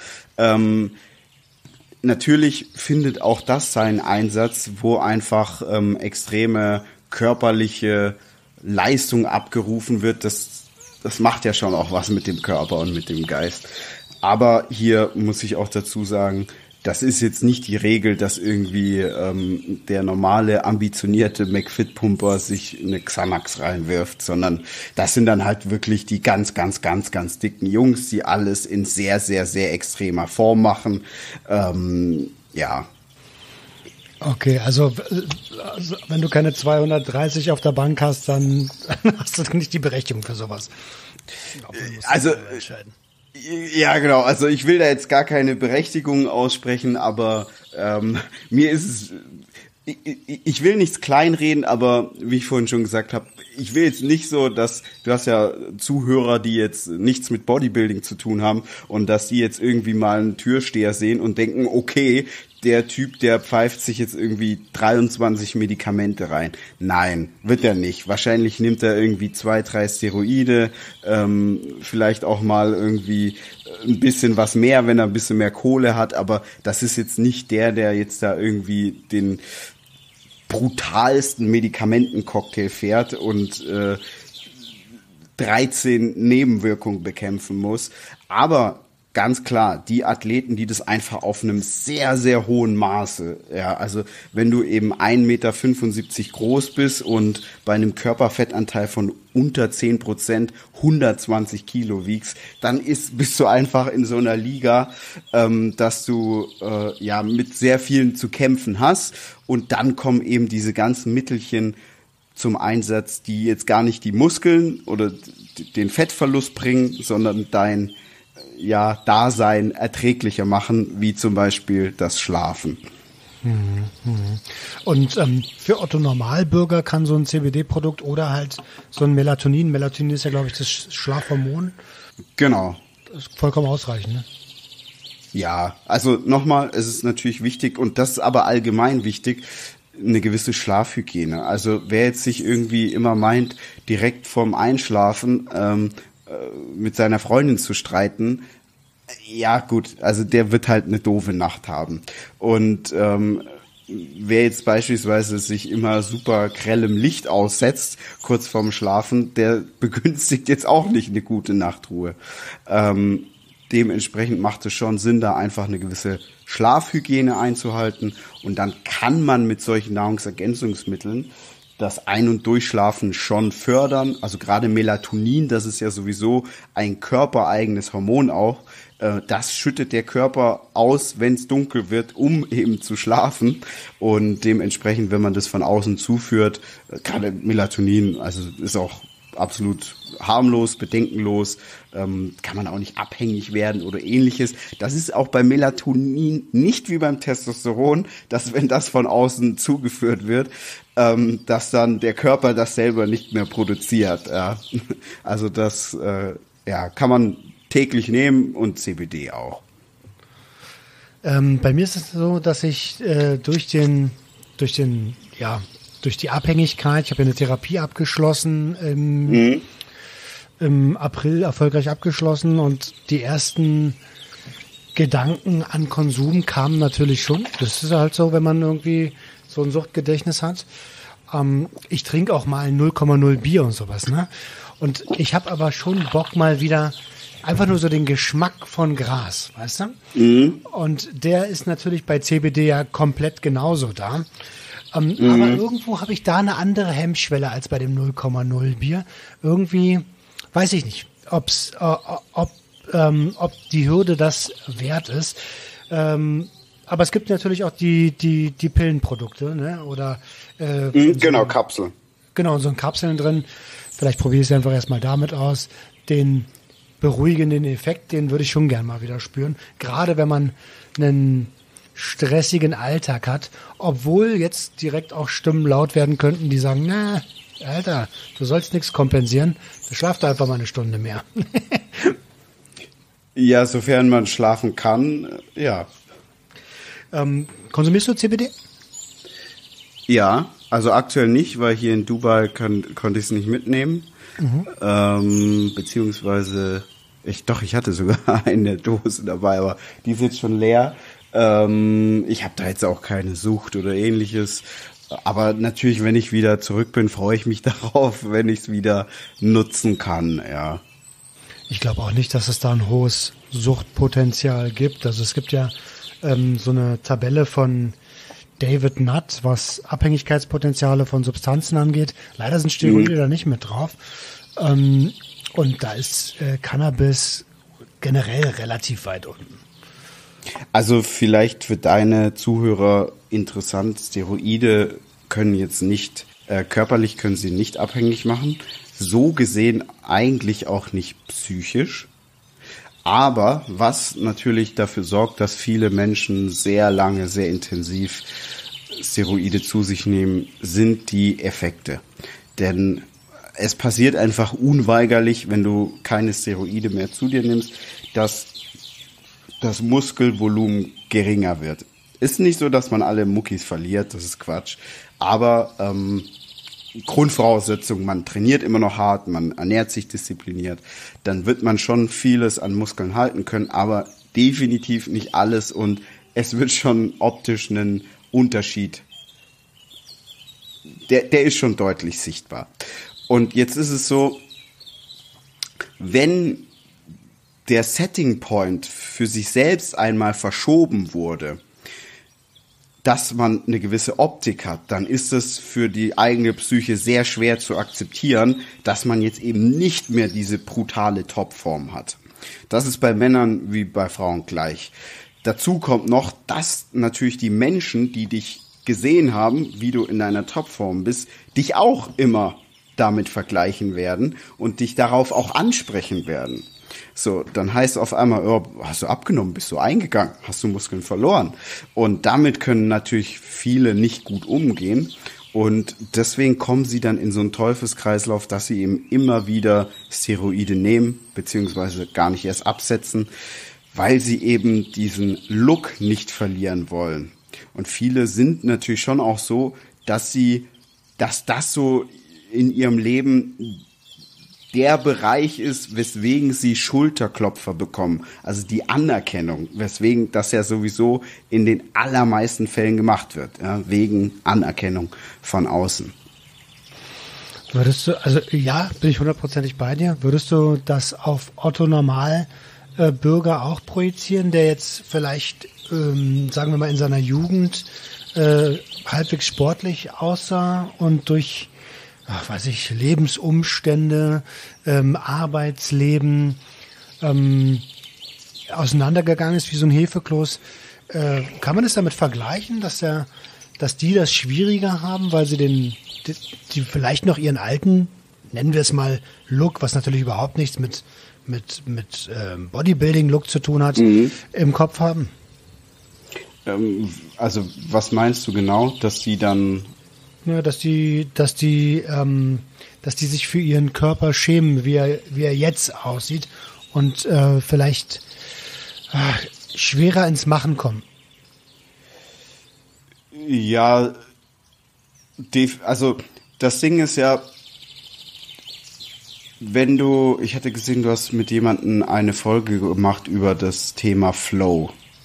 Natürlich findet auch das seinen Einsatz, wo einfach extreme körperliche Leistung abgerufen wird. Das macht ja schon auch was mit dem Körper und mit dem Geist. Aber hier muss ich auch dazu sagen, das ist jetzt nicht die Regel, dass irgendwie der normale, ambitionierte McFit-Pumper sich eine Xanax reinwirft, sondern das sind dann halt wirklich die ganz, ganz, ganz, ganz dicken Jungs, die alles in sehr, sehr, sehr extremer Form machen. Ja. Okay, also wenn du keine 230 auf der Bank hast, dann hast du nicht die Berechtigung für sowas. Also ja, genau. Also ich will da jetzt gar keine Berechtigung aussprechen, aber mir ist es, ich will nichts kleinreden, aber wie ich vorhin schon gesagt habe, ich will jetzt nicht so, dass du hast ja Zuhörer, die jetzt nichts mit Bodybuilding zu tun haben und dass die jetzt irgendwie mal einen Türsteher sehen und denken, okay, der Typ, der pfeift sich jetzt irgendwie 23 Medikamente rein. Nein, wird er nicht. Wahrscheinlich nimmt er irgendwie 2, 3 Steroide, vielleicht auch mal irgendwie ein bisschen was mehr, wenn er ein bisschen mehr Kohle hat, aber das ist jetzt nicht der jetzt da irgendwie den brutalsten Medikamentencocktail fährt und 13 Nebenwirkungen bekämpfen muss. Aber ganz klar, die Athleten, die das einfach auf einem sehr, sehr hohen Maße, ja, also wenn du eben 1,75 Meter groß bist und bei einem Körperfettanteil von unter 10% 120 Kilo wiegst, dann bist du einfach in so einer Liga, dass du mit sehr vielen zu kämpfen hast, und dann kommen eben diese ganzen Mittelchen zum Einsatz, die jetzt gar nicht die Muskeln oder den Fettverlust bringen, sondern dein Dasein erträglicher machen, wie zum Beispiel das Schlafen. Und für Otto Normalbürger kann so ein CBD-Produkt oder halt so ein Melatonin ist ja, glaube ich, das Schlafhormon. Genau. Das ist vollkommen ausreichend, ne? Ja, also nochmal, es ist natürlich wichtig, und das ist aber allgemein wichtig, eine gewisse Schlafhygiene. Also wer jetzt sich irgendwie immer meint, direkt vorm Einschlafen mit seiner Freundin zu streiten, ja gut, also der wird halt eine doofe Nacht haben. Und wer jetzt beispielsweise sich immer super grellem Licht aussetzt, kurz vorm Schlafen, der begünstigt jetzt auch nicht eine gute Nachtruhe. Dementsprechend macht es schon Sinn, da einfach eine gewisse Schlafhygiene einzuhalten, und dann kann man mit solchen Nahrungsergänzungsmitteln das Ein- und Durchschlafen schon fördern. Also gerade Melatonin, das ist ja sowieso ein körpereigenes Hormon auch. Das schüttet der Körper aus, wenn es dunkel wird, um eben zu schlafen. Und dementsprechend, wenn man das von außen zuführt, gerade Melatonin, also ist auch absolut harmlos, bedenkenlos, kann man auch nicht abhängig werden oder ähnliches. Das ist auch bei Melatonin nicht wie beim Testosteron, dass wenn das von außen zugeführt wird, dass dann der Körper das selber nicht mehr produziert. Ja. Also das kann man täglich nehmen, und CBD auch. Bei mir ist es so, dass ich durch die Abhängigkeit, ich habe ja eine Therapie abgeschlossen, im April erfolgreich abgeschlossen, und die ersten Gedanken an Konsum kamen natürlich schon. Das ist halt so, wenn man irgendwie so ein Suchtgedächtnis hat. Ich trinke auch mal 0,0 Bier und sowas, ne? Und ich habe aber schon Bock, mal wieder einfach nur so den Geschmack von Gras, weißt du? Und der ist natürlich bei CBD ja komplett genauso da. Aber irgendwo habe ich da eine andere Hemmschwelle als bei dem 0,0 Bier. Irgendwie, weiß ich nicht, ob die Hürde das wert ist. Aber es gibt natürlich auch die Pillenprodukte, ne? Oder genau, Kapseln. Genau, so in Kapseln drin. Vielleicht probiere ich es einfach erstmal damit aus. Den beruhigenden Effekt, den würde ich schon gern mal wieder spüren. Gerade wenn man einen stressigen Alltag hat, obwohl jetzt direkt auch Stimmen laut werden könnten, die sagen, na, Alter, du sollst nichts kompensieren, schlaf da einfach mal eine Stunde mehr. Ja, sofern man schlafen kann, ja. Konsumierst du CBD? Ja, also aktuell nicht, weil hier in Dubai konnte ich es nicht mitnehmen. Beziehungsweise, ich hatte sogar eine Dose dabei, aber die ist jetzt schon leer. Ich habe da jetzt auch keine Sucht oder ähnliches. Aber natürlich, wenn ich wieder zurück bin, freue ich mich darauf, wenn ich es wieder nutzen kann, ja. Ich glaube auch nicht, dass es da ein hohes Suchtpotenzial gibt. Also es gibt ja so eine Tabelle von David Nutt, was Abhängigkeitspotenziale von Substanzen angeht. Leider sind Steroide da nicht mit drauf. Und da ist Cannabis generell relativ weit unten. Also vielleicht für deine Zuhörer interessant, Steroide können jetzt nicht, körperlich können sie nicht abhängig machen. So gesehen eigentlich auch nicht psychisch. Aber was natürlich dafür sorgt, dass viele Menschen sehr lange, sehr intensiv Steroide zu sich nehmen, sind die Effekte. Denn es passiert einfach unweigerlich, wenn du keine Steroide mehr zu dir nimmst, dass das Muskelvolumen geringer wird. Ist nicht so, dass man alle Muckis verliert, das ist Quatsch. Aber Grundvoraussetzung, man trainiert immer noch hart, man ernährt sich diszipliniert, dann wird man schon vieles an Muskeln halten können, aber definitiv nicht alles, und es wird schon optisch einen Unterschied, der ist schon deutlich sichtbar. Und jetzt ist es so, wenn der Setting Point für sich selbst einmal verschoben wurde, dass man eine gewisse Optik hat, dann ist es für die eigene Psyche sehr schwer zu akzeptieren, dass man jetzt eben nicht mehr diese brutale Topform hat. Das ist bei Männern wie bei Frauen gleich. Dazu kommt noch, dass natürlich die Menschen, die dich gesehen haben, wie du in deiner Topform bist, dich auch immer damit vergleichen werden und dich darauf auch ansprechen werden. So, dann heißt auf einmal, oh, hast du abgenommen, bist du eingegangen, hast du Muskeln verloren. Und damit können natürlich viele nicht gut umgehen. Und deswegen kommen sie dann in so einen Teufelskreislauf, dass sie eben immer wieder Steroide nehmen, beziehungsweise gar nicht erst absetzen, weil sie eben diesen Look nicht verlieren wollen. Und viele sind natürlich schon auch so, dass das so in ihrem Leben der Bereich ist, weswegen sie Schulterklopfer bekommen. Also die Anerkennung, weswegen das ja sowieso in den allermeisten Fällen gemacht wird, ja, wegen Anerkennung von außen. Würdest du, also ja, bin ich 100% bei dir, würdest du das auf Otto Normalbürger auch projizieren, der jetzt vielleicht, sagen wir mal, in seiner Jugend halbwegs sportlich aussah und durch Lebensumstände, Arbeitsleben auseinandergegangen ist wie so ein Hefekloß. Kann man es damit vergleichen, dass die das schwieriger haben, weil sie die vielleicht noch ihren alten, nennen wir es mal, Look, was natürlich überhaupt nichts mit Bodybuilding-Look zu tun hat, im Kopf haben? Also was meinst du genau, dass die dann... Ja, dass die sich für ihren Körper schämen, wie er jetzt aussieht und vielleicht schwerer ins Machen kommen. Ja, also das Ding ist ja, ich hatte gesehen, du hast mit jemandem eine Folge gemacht über das Thema Flow.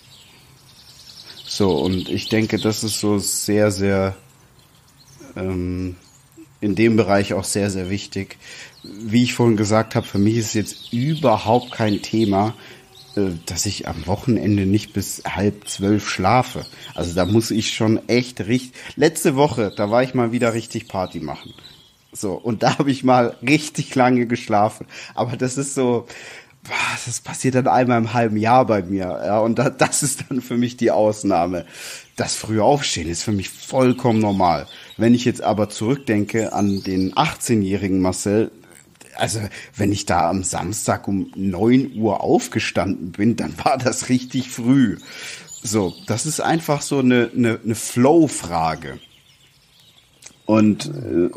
So, und ich denke, das ist so sehr, sehr in dem Bereich auch sehr, sehr wichtig. Wie ich vorhin gesagt habe, für mich ist jetzt überhaupt kein Thema, dass ich am Wochenende nicht bis 11:30 schlafe. Also da muss ich schon echt letzte Woche, da war ich mal wieder richtig Party machen. So, und da habe ich mal richtig lange geschlafen. Aber das ist so, das passiert dann einmal im halben Jahr bei mir. Ja, und das ist dann für mich die Ausnahme. Das frühe Aufstehen ist für mich vollkommen normal. Wenn ich jetzt aber zurückdenke an den 18-jährigen Marcel, also wenn ich da am Samstag um 9 Uhr aufgestanden bin, dann war das richtig früh. So, das ist einfach so eine Flow-Frage. Und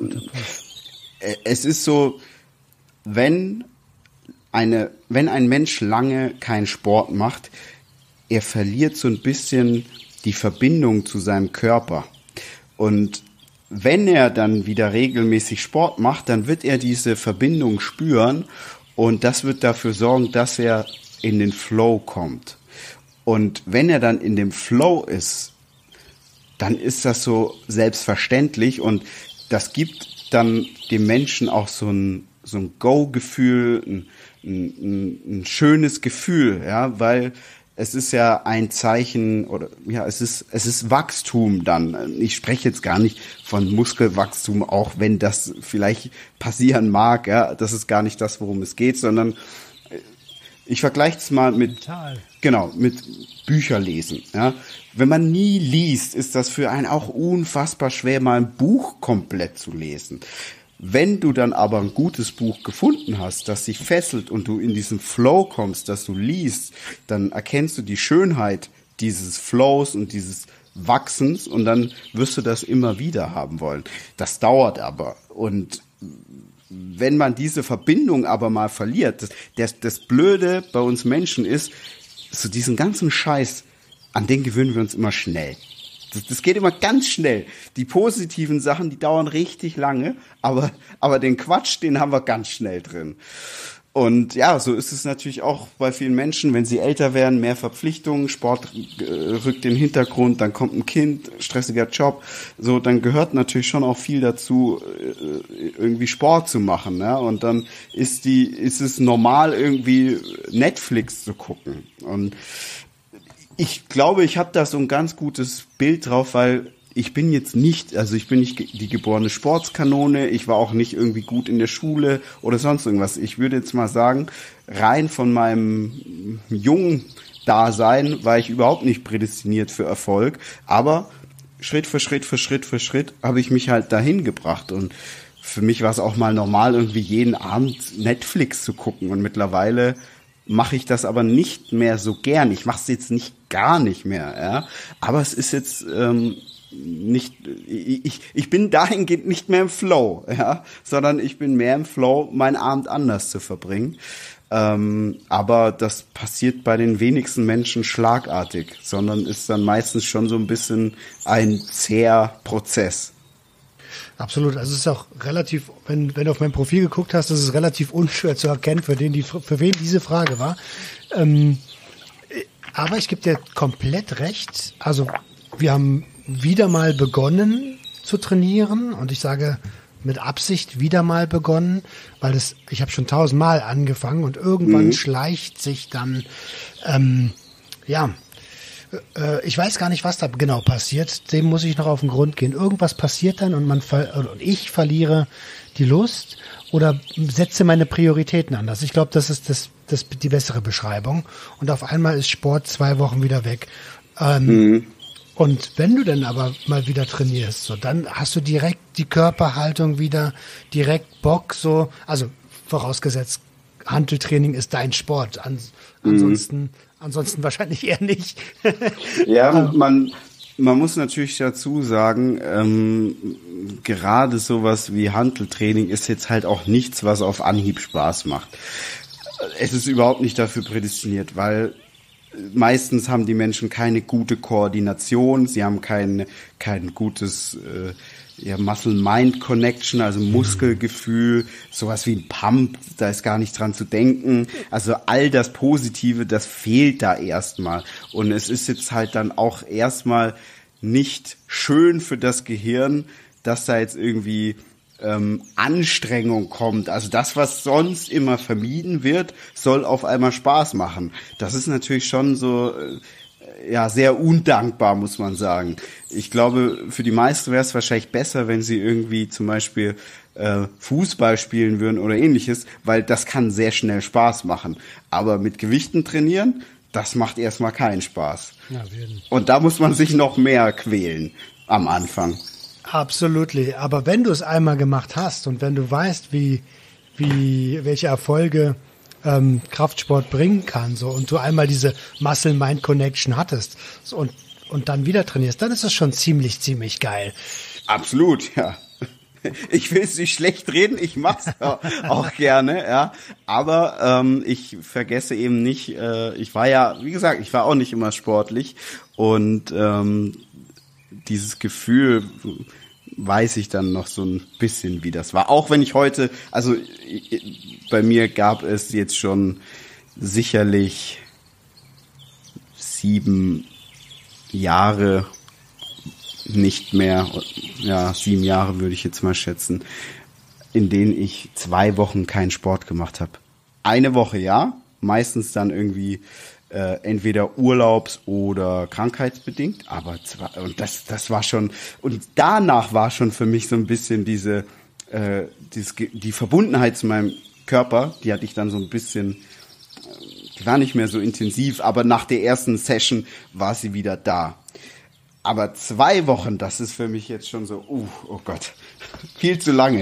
es ist so, wenn ein Mensch lange keinen Sport macht, er verliert so ein bisschen die Verbindung zu seinem Körper. Und wenn er dann wieder regelmäßig Sport macht, dann wird er diese Verbindung spüren und das wird dafür sorgen, dass er in den Flow kommt. Und wenn er dann in dem Flow ist, dann ist das so selbstverständlich und das gibt dann dem Menschen auch so ein Go-Gefühl, ein schönes Gefühl, ja, weil es ist ja ein Zeichen oder ja, es ist Wachstum dann. Ich spreche jetzt gar nicht von Muskelwachstum, auch wenn das vielleicht passieren mag, ja, das ist gar nicht das, worum es geht, sondern ich vergleiche es mal mit Bücherlesen, ja. Wenn man nie liest, ist das für einen auch unfassbar schwer, mal ein Buch komplett zu lesen. Wenn du dann aber ein gutes Buch gefunden hast, das dich fesselt und du in diesen Flow kommst, dass du liest, dann erkennst du die Schönheit dieses Flows und dieses Wachsens und dann wirst du das immer wieder haben wollen. Das dauert aber. Und wenn man diese Verbindung aber mal verliert, das Blöde bei uns Menschen ist, so diesen ganzen Scheiß, an den gewöhnen wir uns immer schnell. Das geht immer ganz schnell. Die positiven Sachen, die dauern richtig lange, aber den Quatsch, den haben wir ganz schnell drin. Und ja, so ist es natürlich auch bei vielen Menschen, wenn sie älter werden, mehr Verpflichtungen, Sport rückt in den Hintergrund, dann kommt ein Kind, stressiger Job, so, dann gehört natürlich schon auch viel dazu, irgendwie Sport zu machen, ne? Und dann ist es normal, irgendwie Netflix zu gucken. Und ich glaube, ich habe da so ein ganz gutes Bild drauf, weil ich bin nicht die geborene Sportskanone, ich war auch nicht irgendwie gut in der Schule oder sonst irgendwas. Ich würde jetzt mal sagen, rein von meinem jungen Dasein war ich überhaupt nicht prädestiniert für Erfolg, aber Schritt für Schritt habe ich mich halt dahin gebracht und für mich war es auch mal normal, irgendwie jeden Abend Netflix zu gucken und mittlerweile mache ich das aber nicht mehr so gern. Ich mache es jetzt gar nicht mehr, ja, aber es ist jetzt ich bin dahingehend nicht mehr im Flow, ja, sondern ich bin mehr im Flow, meinen Abend anders zu verbringen. Aber das passiert bei den wenigsten Menschen schlagartig, sondern ist dann meistens schon so ein bisschen ein zäher Prozess. Absolut, also es ist auch relativ, wenn du auf mein Profil geguckt hast, ist es relativ unschwer zu erkennen, für wen diese Frage war. Aber ich gebe dir komplett recht, also wir haben wieder mal begonnen zu trainieren und ich sage mit Absicht wieder mal begonnen, weil ich habe schon 1000-mal angefangen und irgendwann schleicht sich dann, ich weiß gar nicht, was da genau passiert, dem muss ich noch auf den Grund gehen. Irgendwas passiert dann und ich verliere die Lust oder setze meine Prioritäten anders. Ich glaube, das ist die bessere Beschreibung und auf einmal ist Sport 2 Wochen wieder weg. Und wenn du dann aber mal wieder trainierst, so, dann hast du direkt die Körperhaltung wieder, direkt Bock, so, also vorausgesetzt, Hanteltraining ist dein Sport, ansonsten wahrscheinlich eher nicht. Ja, man muss natürlich dazu sagen, gerade sowas wie Hanteltraining ist jetzt halt auch nichts, was auf Anhieb Spaß macht. Es ist überhaupt nicht dafür prädestiniert, weil meistens haben die Menschen keine gute Koordination, sie haben kein gutes Muscle-Mind-Connection, also Muskelgefühl, sowas wie ein Pump, da ist gar nicht dran zu denken. Also all das Positive, das fehlt da erstmal. Und es ist jetzt halt dann auch erstmal nicht schön für das Gehirn, dass da jetzt irgendwie Anstrengung kommt. Also das, was sonst immer vermieden wird, soll auf einmal Spaß machen. Das ist natürlich schon so, sehr undankbar, muss man sagen. Ich glaube, für die meisten wäre es wahrscheinlich besser, wenn sie irgendwie zum Beispiel Fußball spielen würden oder ähnliches, weil das kann sehr schnell Spaß machen. Aber mit Gewichten trainieren, das macht erstmal keinen Spaß. Ja, und da muss man sich noch mehr quälen am Anfang. Absolut. Aber wenn du es einmal gemacht hast und wenn du weißt, welche Erfolge Kraftsport bringen kann, so, und du einmal diese Muscle-Mind-Connection hattest und dann wieder trainierst, dann ist das schon ziemlich, ziemlich geil. Absolut, ja. Ich will es nicht schlecht reden, ich mach's auch gerne, ja. Aber ich vergesse eben nicht, ich war auch nicht immer sportlich und dieses Gefühl weiß ich dann noch so ein bisschen, wie das war. Auch wenn ich heute, also bei mir gab es jetzt schon sicherlich 7 Jahre nicht mehr, 7 Jahre würde ich jetzt mal schätzen, in denen ich 2 Wochen keinen Sport gemacht habe. Eine Woche ja, meistens dann irgendwie entweder urlaubs- oder krankheitsbedingt, aber das war schon, und danach war schon für mich so ein bisschen die Verbundenheit zu meinem Körper, die hatte ich dann so ein bisschen, die war nicht mehr so intensiv, aber nach der ersten Session war sie wieder da. Aber 2 Wochen, das ist für mich jetzt schon so, oh Gott, viel zu lange.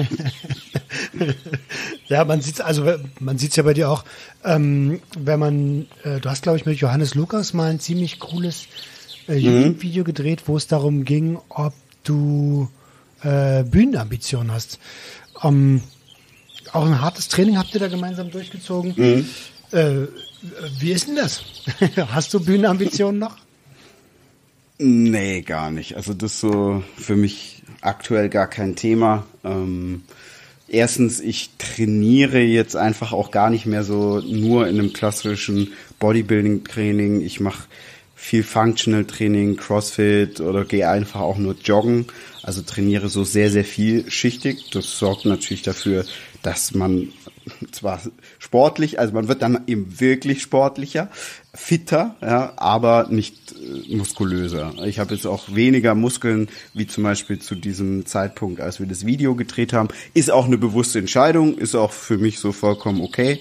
Ja, man sieht's ja bei dir auch, wenn man, du hast, glaube ich, mit Johannes Lukas mal ein ziemlich cooles YouTube-Video gedreht, wo es darum ging, ob du Bühnenambitionen hast. Auch ein hartes Training habt ihr da gemeinsam durchgezogen. Wie ist denn das? Hast du Bühnenambitionen noch? Nee, gar nicht. Also das ist so für mich aktuell gar kein Thema. erstens, ich trainiere jetzt einfach auch gar nicht mehr so nur in einem klassischen Bodybuilding-Training. Ich mache viel Functional-Training, Crossfit oder gehe einfach auch nur joggen. Also trainiere so sehr, sehr vielschichtig. Das sorgt natürlich dafür, dass man zwar sportlich, also man wird dann eben wirklich sportlicher, fitter, ja, aber nicht muskulöser. Ich habe jetzt auch weniger Muskeln, wie zum Beispiel zu diesem Zeitpunkt, als wir das Video gedreht haben. Ist auch eine bewusste Entscheidung, ist auch für mich so vollkommen okay.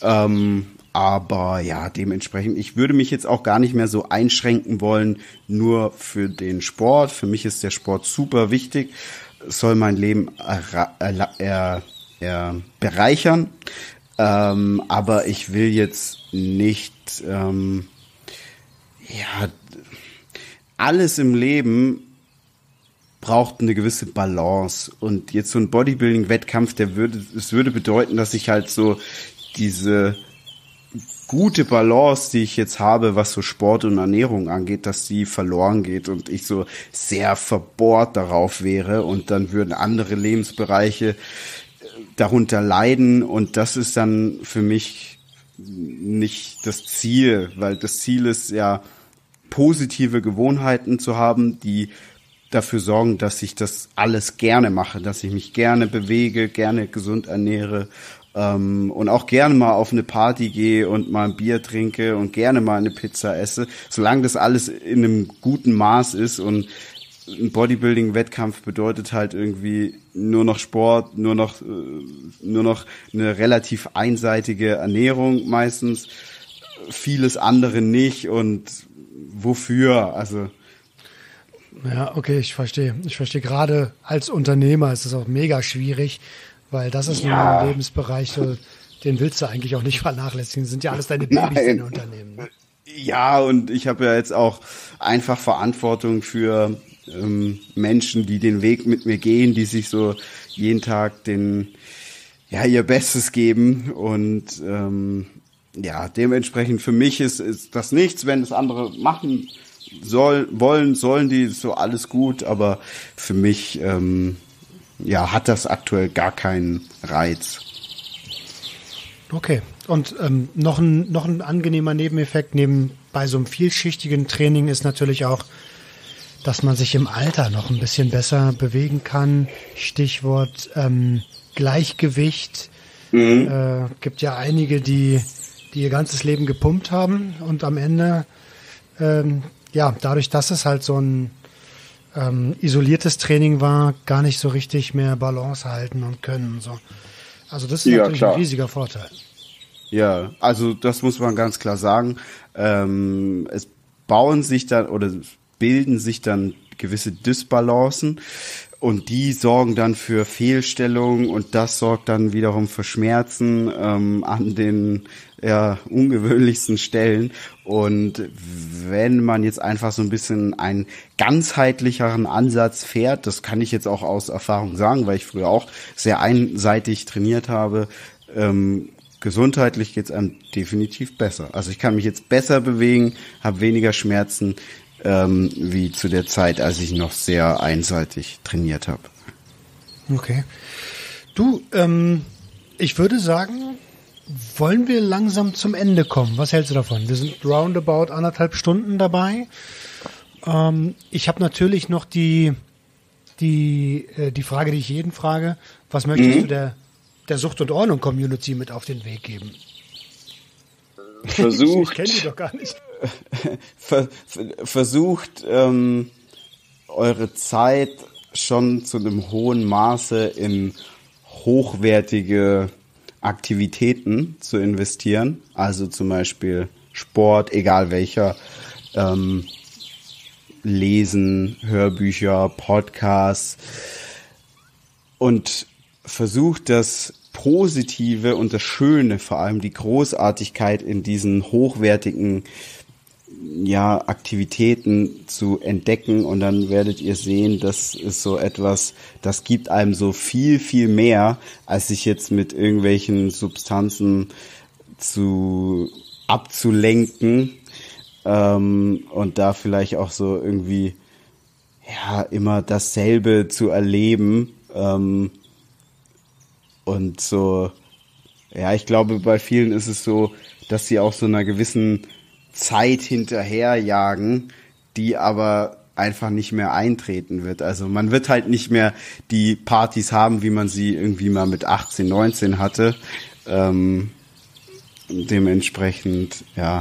Aber ja, dementsprechend, ich würde mich jetzt auch gar nicht mehr so einschränken wollen, nur für den Sport. Für mich ist der Sport super wichtig, soll mein Leben bereichern, aber ich will jetzt nicht, alles im Leben braucht eine gewisse Balance, und jetzt so ein Bodybuilding-Wettkampf, es würde bedeuten, dass ich halt so diese gute Balance, die ich jetzt habe, was so Sport und Ernährung angeht, dass die verloren geht und ich so sehr verbohrt darauf wäre, und dann würden andere Lebensbereiche darunter leiden, und das ist dann für mich nicht das Ziel, weil das Ziel ist ja, positive Gewohnheiten zu haben, die dafür sorgen, dass ich das alles gerne mache, dass ich mich gerne bewege, gerne gesund ernähre, und auch gerne mal auf eine Party gehe und mal ein Bier trinke und gerne mal eine Pizza esse, solange das alles in einem guten Maß ist. Und ein Bodybuilding-Wettkampf bedeutet halt irgendwie nur noch Sport, nur noch eine relativ einseitige Ernährung meistens, vieles andere nicht, und wofür, also. Ja, okay, ich verstehe. Ich verstehe, gerade als Unternehmer ist es auch mega schwierig, weil das ist nur ein Lebensbereich, so, den willst du eigentlich auch nicht vernachlässigen. Das sind ja alles deine Babys in Unternehmen. Ne? Ja, und ich habe ja jetzt auch einfach Verantwortung für Menschen, die den Weg mit mir gehen, die sich so jeden Tag ihr Bestes geben, und dementsprechend für mich ist das nichts. Wenn das andere machen sollen die, so alles gut, aber für mich hat das aktuell gar keinen Reiz. Okay, und noch ein angenehmer Nebeneffekt bei so einem vielschichtigen Training ist natürlich auch, dass man sich im Alter noch ein bisschen besser bewegen kann. Stichwort Gleichgewicht. Gibt ja einige, die ihr ganzes Leben gepumpt haben und am Ende, dadurch, dass es halt so ein isoliertes Training war, gar nicht so richtig mehr Balance halten und können und so. Also das ist natürlich ein riesiger Vorteil. Ja, also das muss man ganz klar sagen. Es bilden sich dann gewisse Dysbalancen, und die sorgen dann für Fehlstellungen, und das sorgt dann wiederum für Schmerzen an den ungewöhnlichsten Stellen. Und wenn man jetzt einfach so ein bisschen einen ganzheitlicheren Ansatz fährt, das kann ich jetzt auch aus Erfahrung sagen, weil ich früher auch sehr einseitig trainiert habe, gesundheitlich geht's einem definitiv besser. Also ich kann mich jetzt besser bewegen, habe weniger Schmerzen, wie zu der Zeit, als ich noch sehr einseitig trainiert habe. Okay. Du, ich würde sagen, wollen wir langsam zum Ende kommen? Was hältst du davon? Wir sind roundabout 1,5 Stunden dabei. Ich habe natürlich noch die Frage, die ich jeden frage. Was möchtest du der Sucht- und Ordnung-Community mit auf den Weg geben? Versucht. Ich kenne die doch gar nicht. Versucht, eure Zeit schon zu einem hohen Maße in hochwertige Aktivitäten zu investieren. Also zum Beispiel Sport, egal welcher, Lesen, Hörbücher, Podcasts, und versucht das Positive und das Schöne, vor allem die Großartigkeit in diesen hochwertigen Aktivitäten zu entdecken, und dann werdet ihr sehen, das ist so etwas, das gibt einem so viel, viel mehr, als sich jetzt mit irgendwelchen Substanzen abzulenken, und da vielleicht auch so irgendwie immer dasselbe zu erleben, Und so, ja, ich glaube, bei vielen ist es so, dass sie auch so einer gewissen Zeit hinterherjagen, die aber einfach nicht mehr eintreten wird. Also man wird halt nicht mehr die Partys haben, wie man sie irgendwie mal mit 18, 19 hatte. Dementsprechend, ja,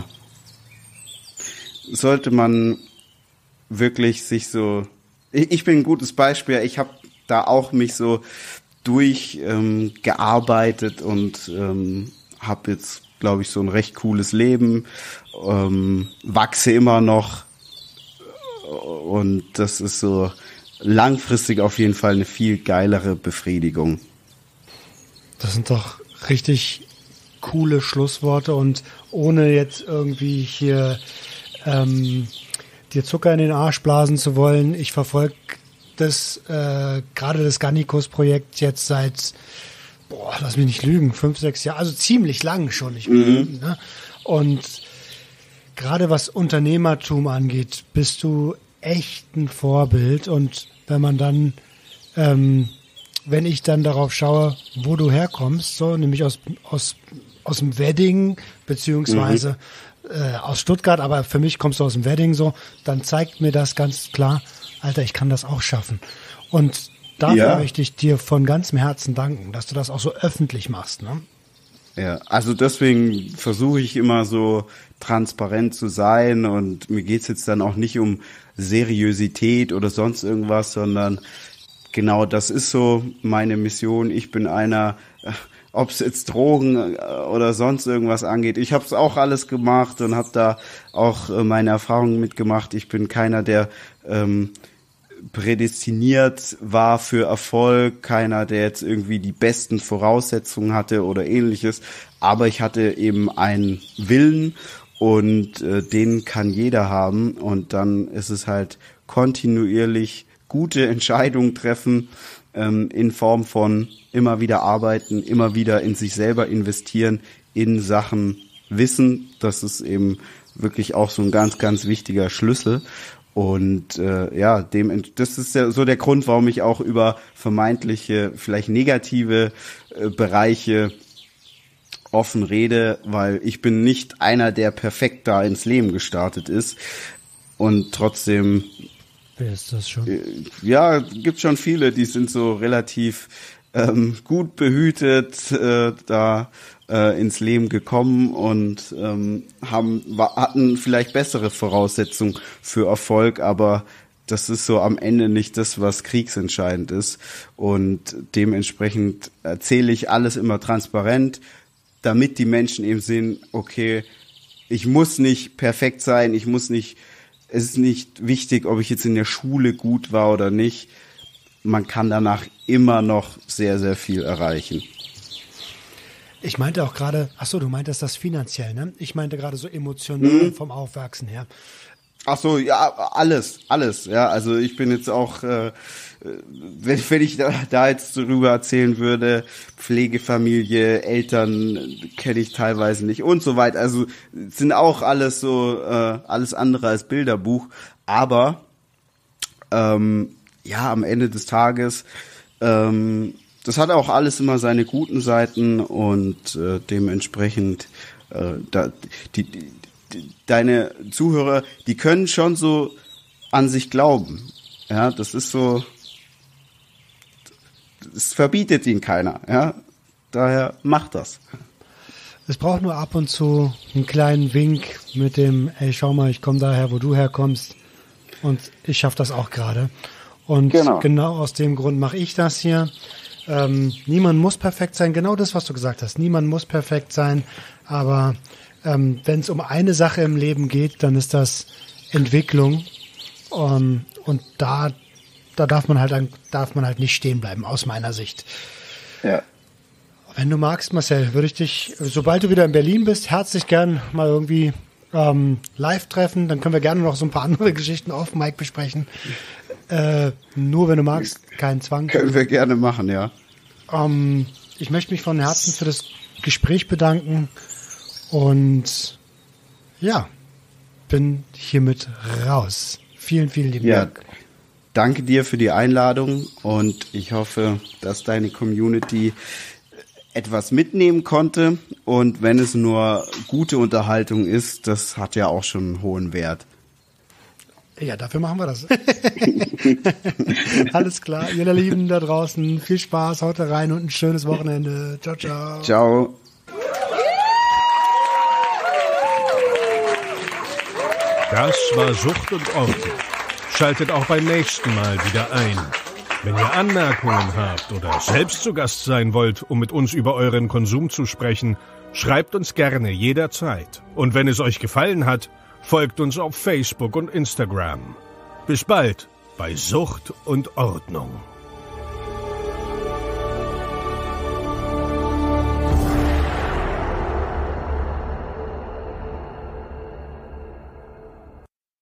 sollte man wirklich sich so, ich bin ein gutes Beispiel, ich habe da auch mich so durchgearbeitet und habe jetzt, glaube ich, so ein recht cooles Leben, wachse immer noch und das ist so langfristig auf jeden Fall eine viel geilere Befriedigung. Das sind doch richtig coole Schlussworte und ohne jetzt irgendwie hier dir Zucker in den Arsch blasen zu wollen, ich verfolge das gerade das Gannikus-Projekt jetzt seit, lass mich nicht lügen, 5, 6 Jahre, also ziemlich lang schon. Ne? Und gerade was Unternehmertum angeht, bist du echt ein Vorbild. Und wenn man dann, wenn ich dann darauf schaue, wo du herkommst, so nämlich aus dem Wedding, beziehungsweise aus Stuttgart, aber für mich kommst du aus dem Wedding so, dann zeigt mir das ganz klar, Alter, ich kann das auch schaffen. Und dafür möchte ich dir von ganzem Herzen danken, dass du das auch so öffentlich machst, ne? Ja, also deswegen versuche ich immer so transparent zu sein und mir geht's jetzt dann auch nicht um Seriosität oder sonst irgendwas, sondern genau das ist so meine Mission. Ich bin einer, ob es jetzt Drogen oder sonst irgendwas angeht. Ich habe es auch alles gemacht und habe da auch meine Erfahrungen mitgemacht. Ich bin keiner, der prädestiniert war für Erfolg, keiner, der jetzt irgendwie die besten Voraussetzungen hatte oder ähnliches, aber ich hatte eben einen Willen und den kann jeder haben und dann ist es halt kontinuierlich gute Entscheidungen treffen in Form von immer wieder arbeiten, immer wieder in sich selber investieren, in Sachen Wissen, das ist eben wirklich auch so ein ganz, ganz wichtiger Schlüssel. Und das ist ja so der Grund, warum ich auch über vermeintliche, vielleicht negative Bereiche offen rede, weil ich bin nicht einer, der perfekt da ins Leben gestartet ist. Und trotzdem, wer ist das schon? Gibt schon viele, die sind so relativ gut behütet ins Leben gekommen und hatten vielleicht bessere Voraussetzungen für Erfolg, aber das ist so am Ende nicht das, was kriegsentscheidend ist. Und dementsprechend erzähle ich alles immer transparent, damit die Menschen eben sehen, okay, ich muss nicht perfekt sein, es ist nicht wichtig, ob ich jetzt in der Schule gut war oder nicht. Man kann danach immer noch sehr, sehr viel erreichen. Ich meinte auch gerade, du meintest das finanziell, ne? Ich meinte gerade so emotional vom Aufwachsen her. Ach so, ja, alles, ja. Also ich bin jetzt auch, wenn ich da jetzt drüber erzählen würde, Pflegefamilie, Eltern kenne ich teilweise nicht und so weiter. Also sind auch alles so, alles andere als Bilderbuch. Aber am Ende des Tages, das hat auch alles immer seine guten Seiten und dementsprechend deine Zuhörer, die können schon so an sich glauben. Ja, das ist so, es verbietet ihnen keiner. Ja, daher macht das. Es braucht nur ab und zu einen kleinen Wink mit dem, ey, schau mal, ich komme daher, wo du herkommst und ich schaffe das auch gerade. Und genau aus dem Grund mache ich das hier. Niemand muss perfekt sein, genau das, was du gesagt hast. Niemand muss perfekt sein, aber wenn es um eine Sache im Leben geht, dann ist das Entwicklung. Und da darf man halt nicht stehen bleiben, aus meiner Sicht. Ja. Wenn du magst, Marcel, würde ich dich, sobald du wieder in Berlin bist, herzlich gern mal irgendwie live treffen. Dann können wir gerne noch so ein paar andere Geschichten auf Mic besprechen. Nur wenn du magst, keinen Zwang. Können wir gerne machen, ja. Ich möchte mich von Herzen für das Gespräch bedanken und bin hiermit raus. Vielen, vielen lieben Dank. Danke dir für die Einladung und ich hoffe, dass deine Community etwas mitnehmen konnte. Und wenn es nur gute Unterhaltung ist, das hat ja auch schon einen hohen Wert. Ja, dafür machen wir das. Alles klar, ihr Lieben da draußen, viel Spaß, haut rein und ein schönes Wochenende. Ciao, ciao. Ciao. Das war Sucht und Ordnung. Schaltet auch beim nächsten Mal wieder ein. Wenn ihr Anmerkungen habt oder selbst zu Gast sein wollt, um mit uns über euren Konsum zu sprechen, schreibt uns gerne jederzeit. Und wenn es euch gefallen hat, folgt uns auf Facebook und Instagram. Bis bald bei Sucht und Ordnung.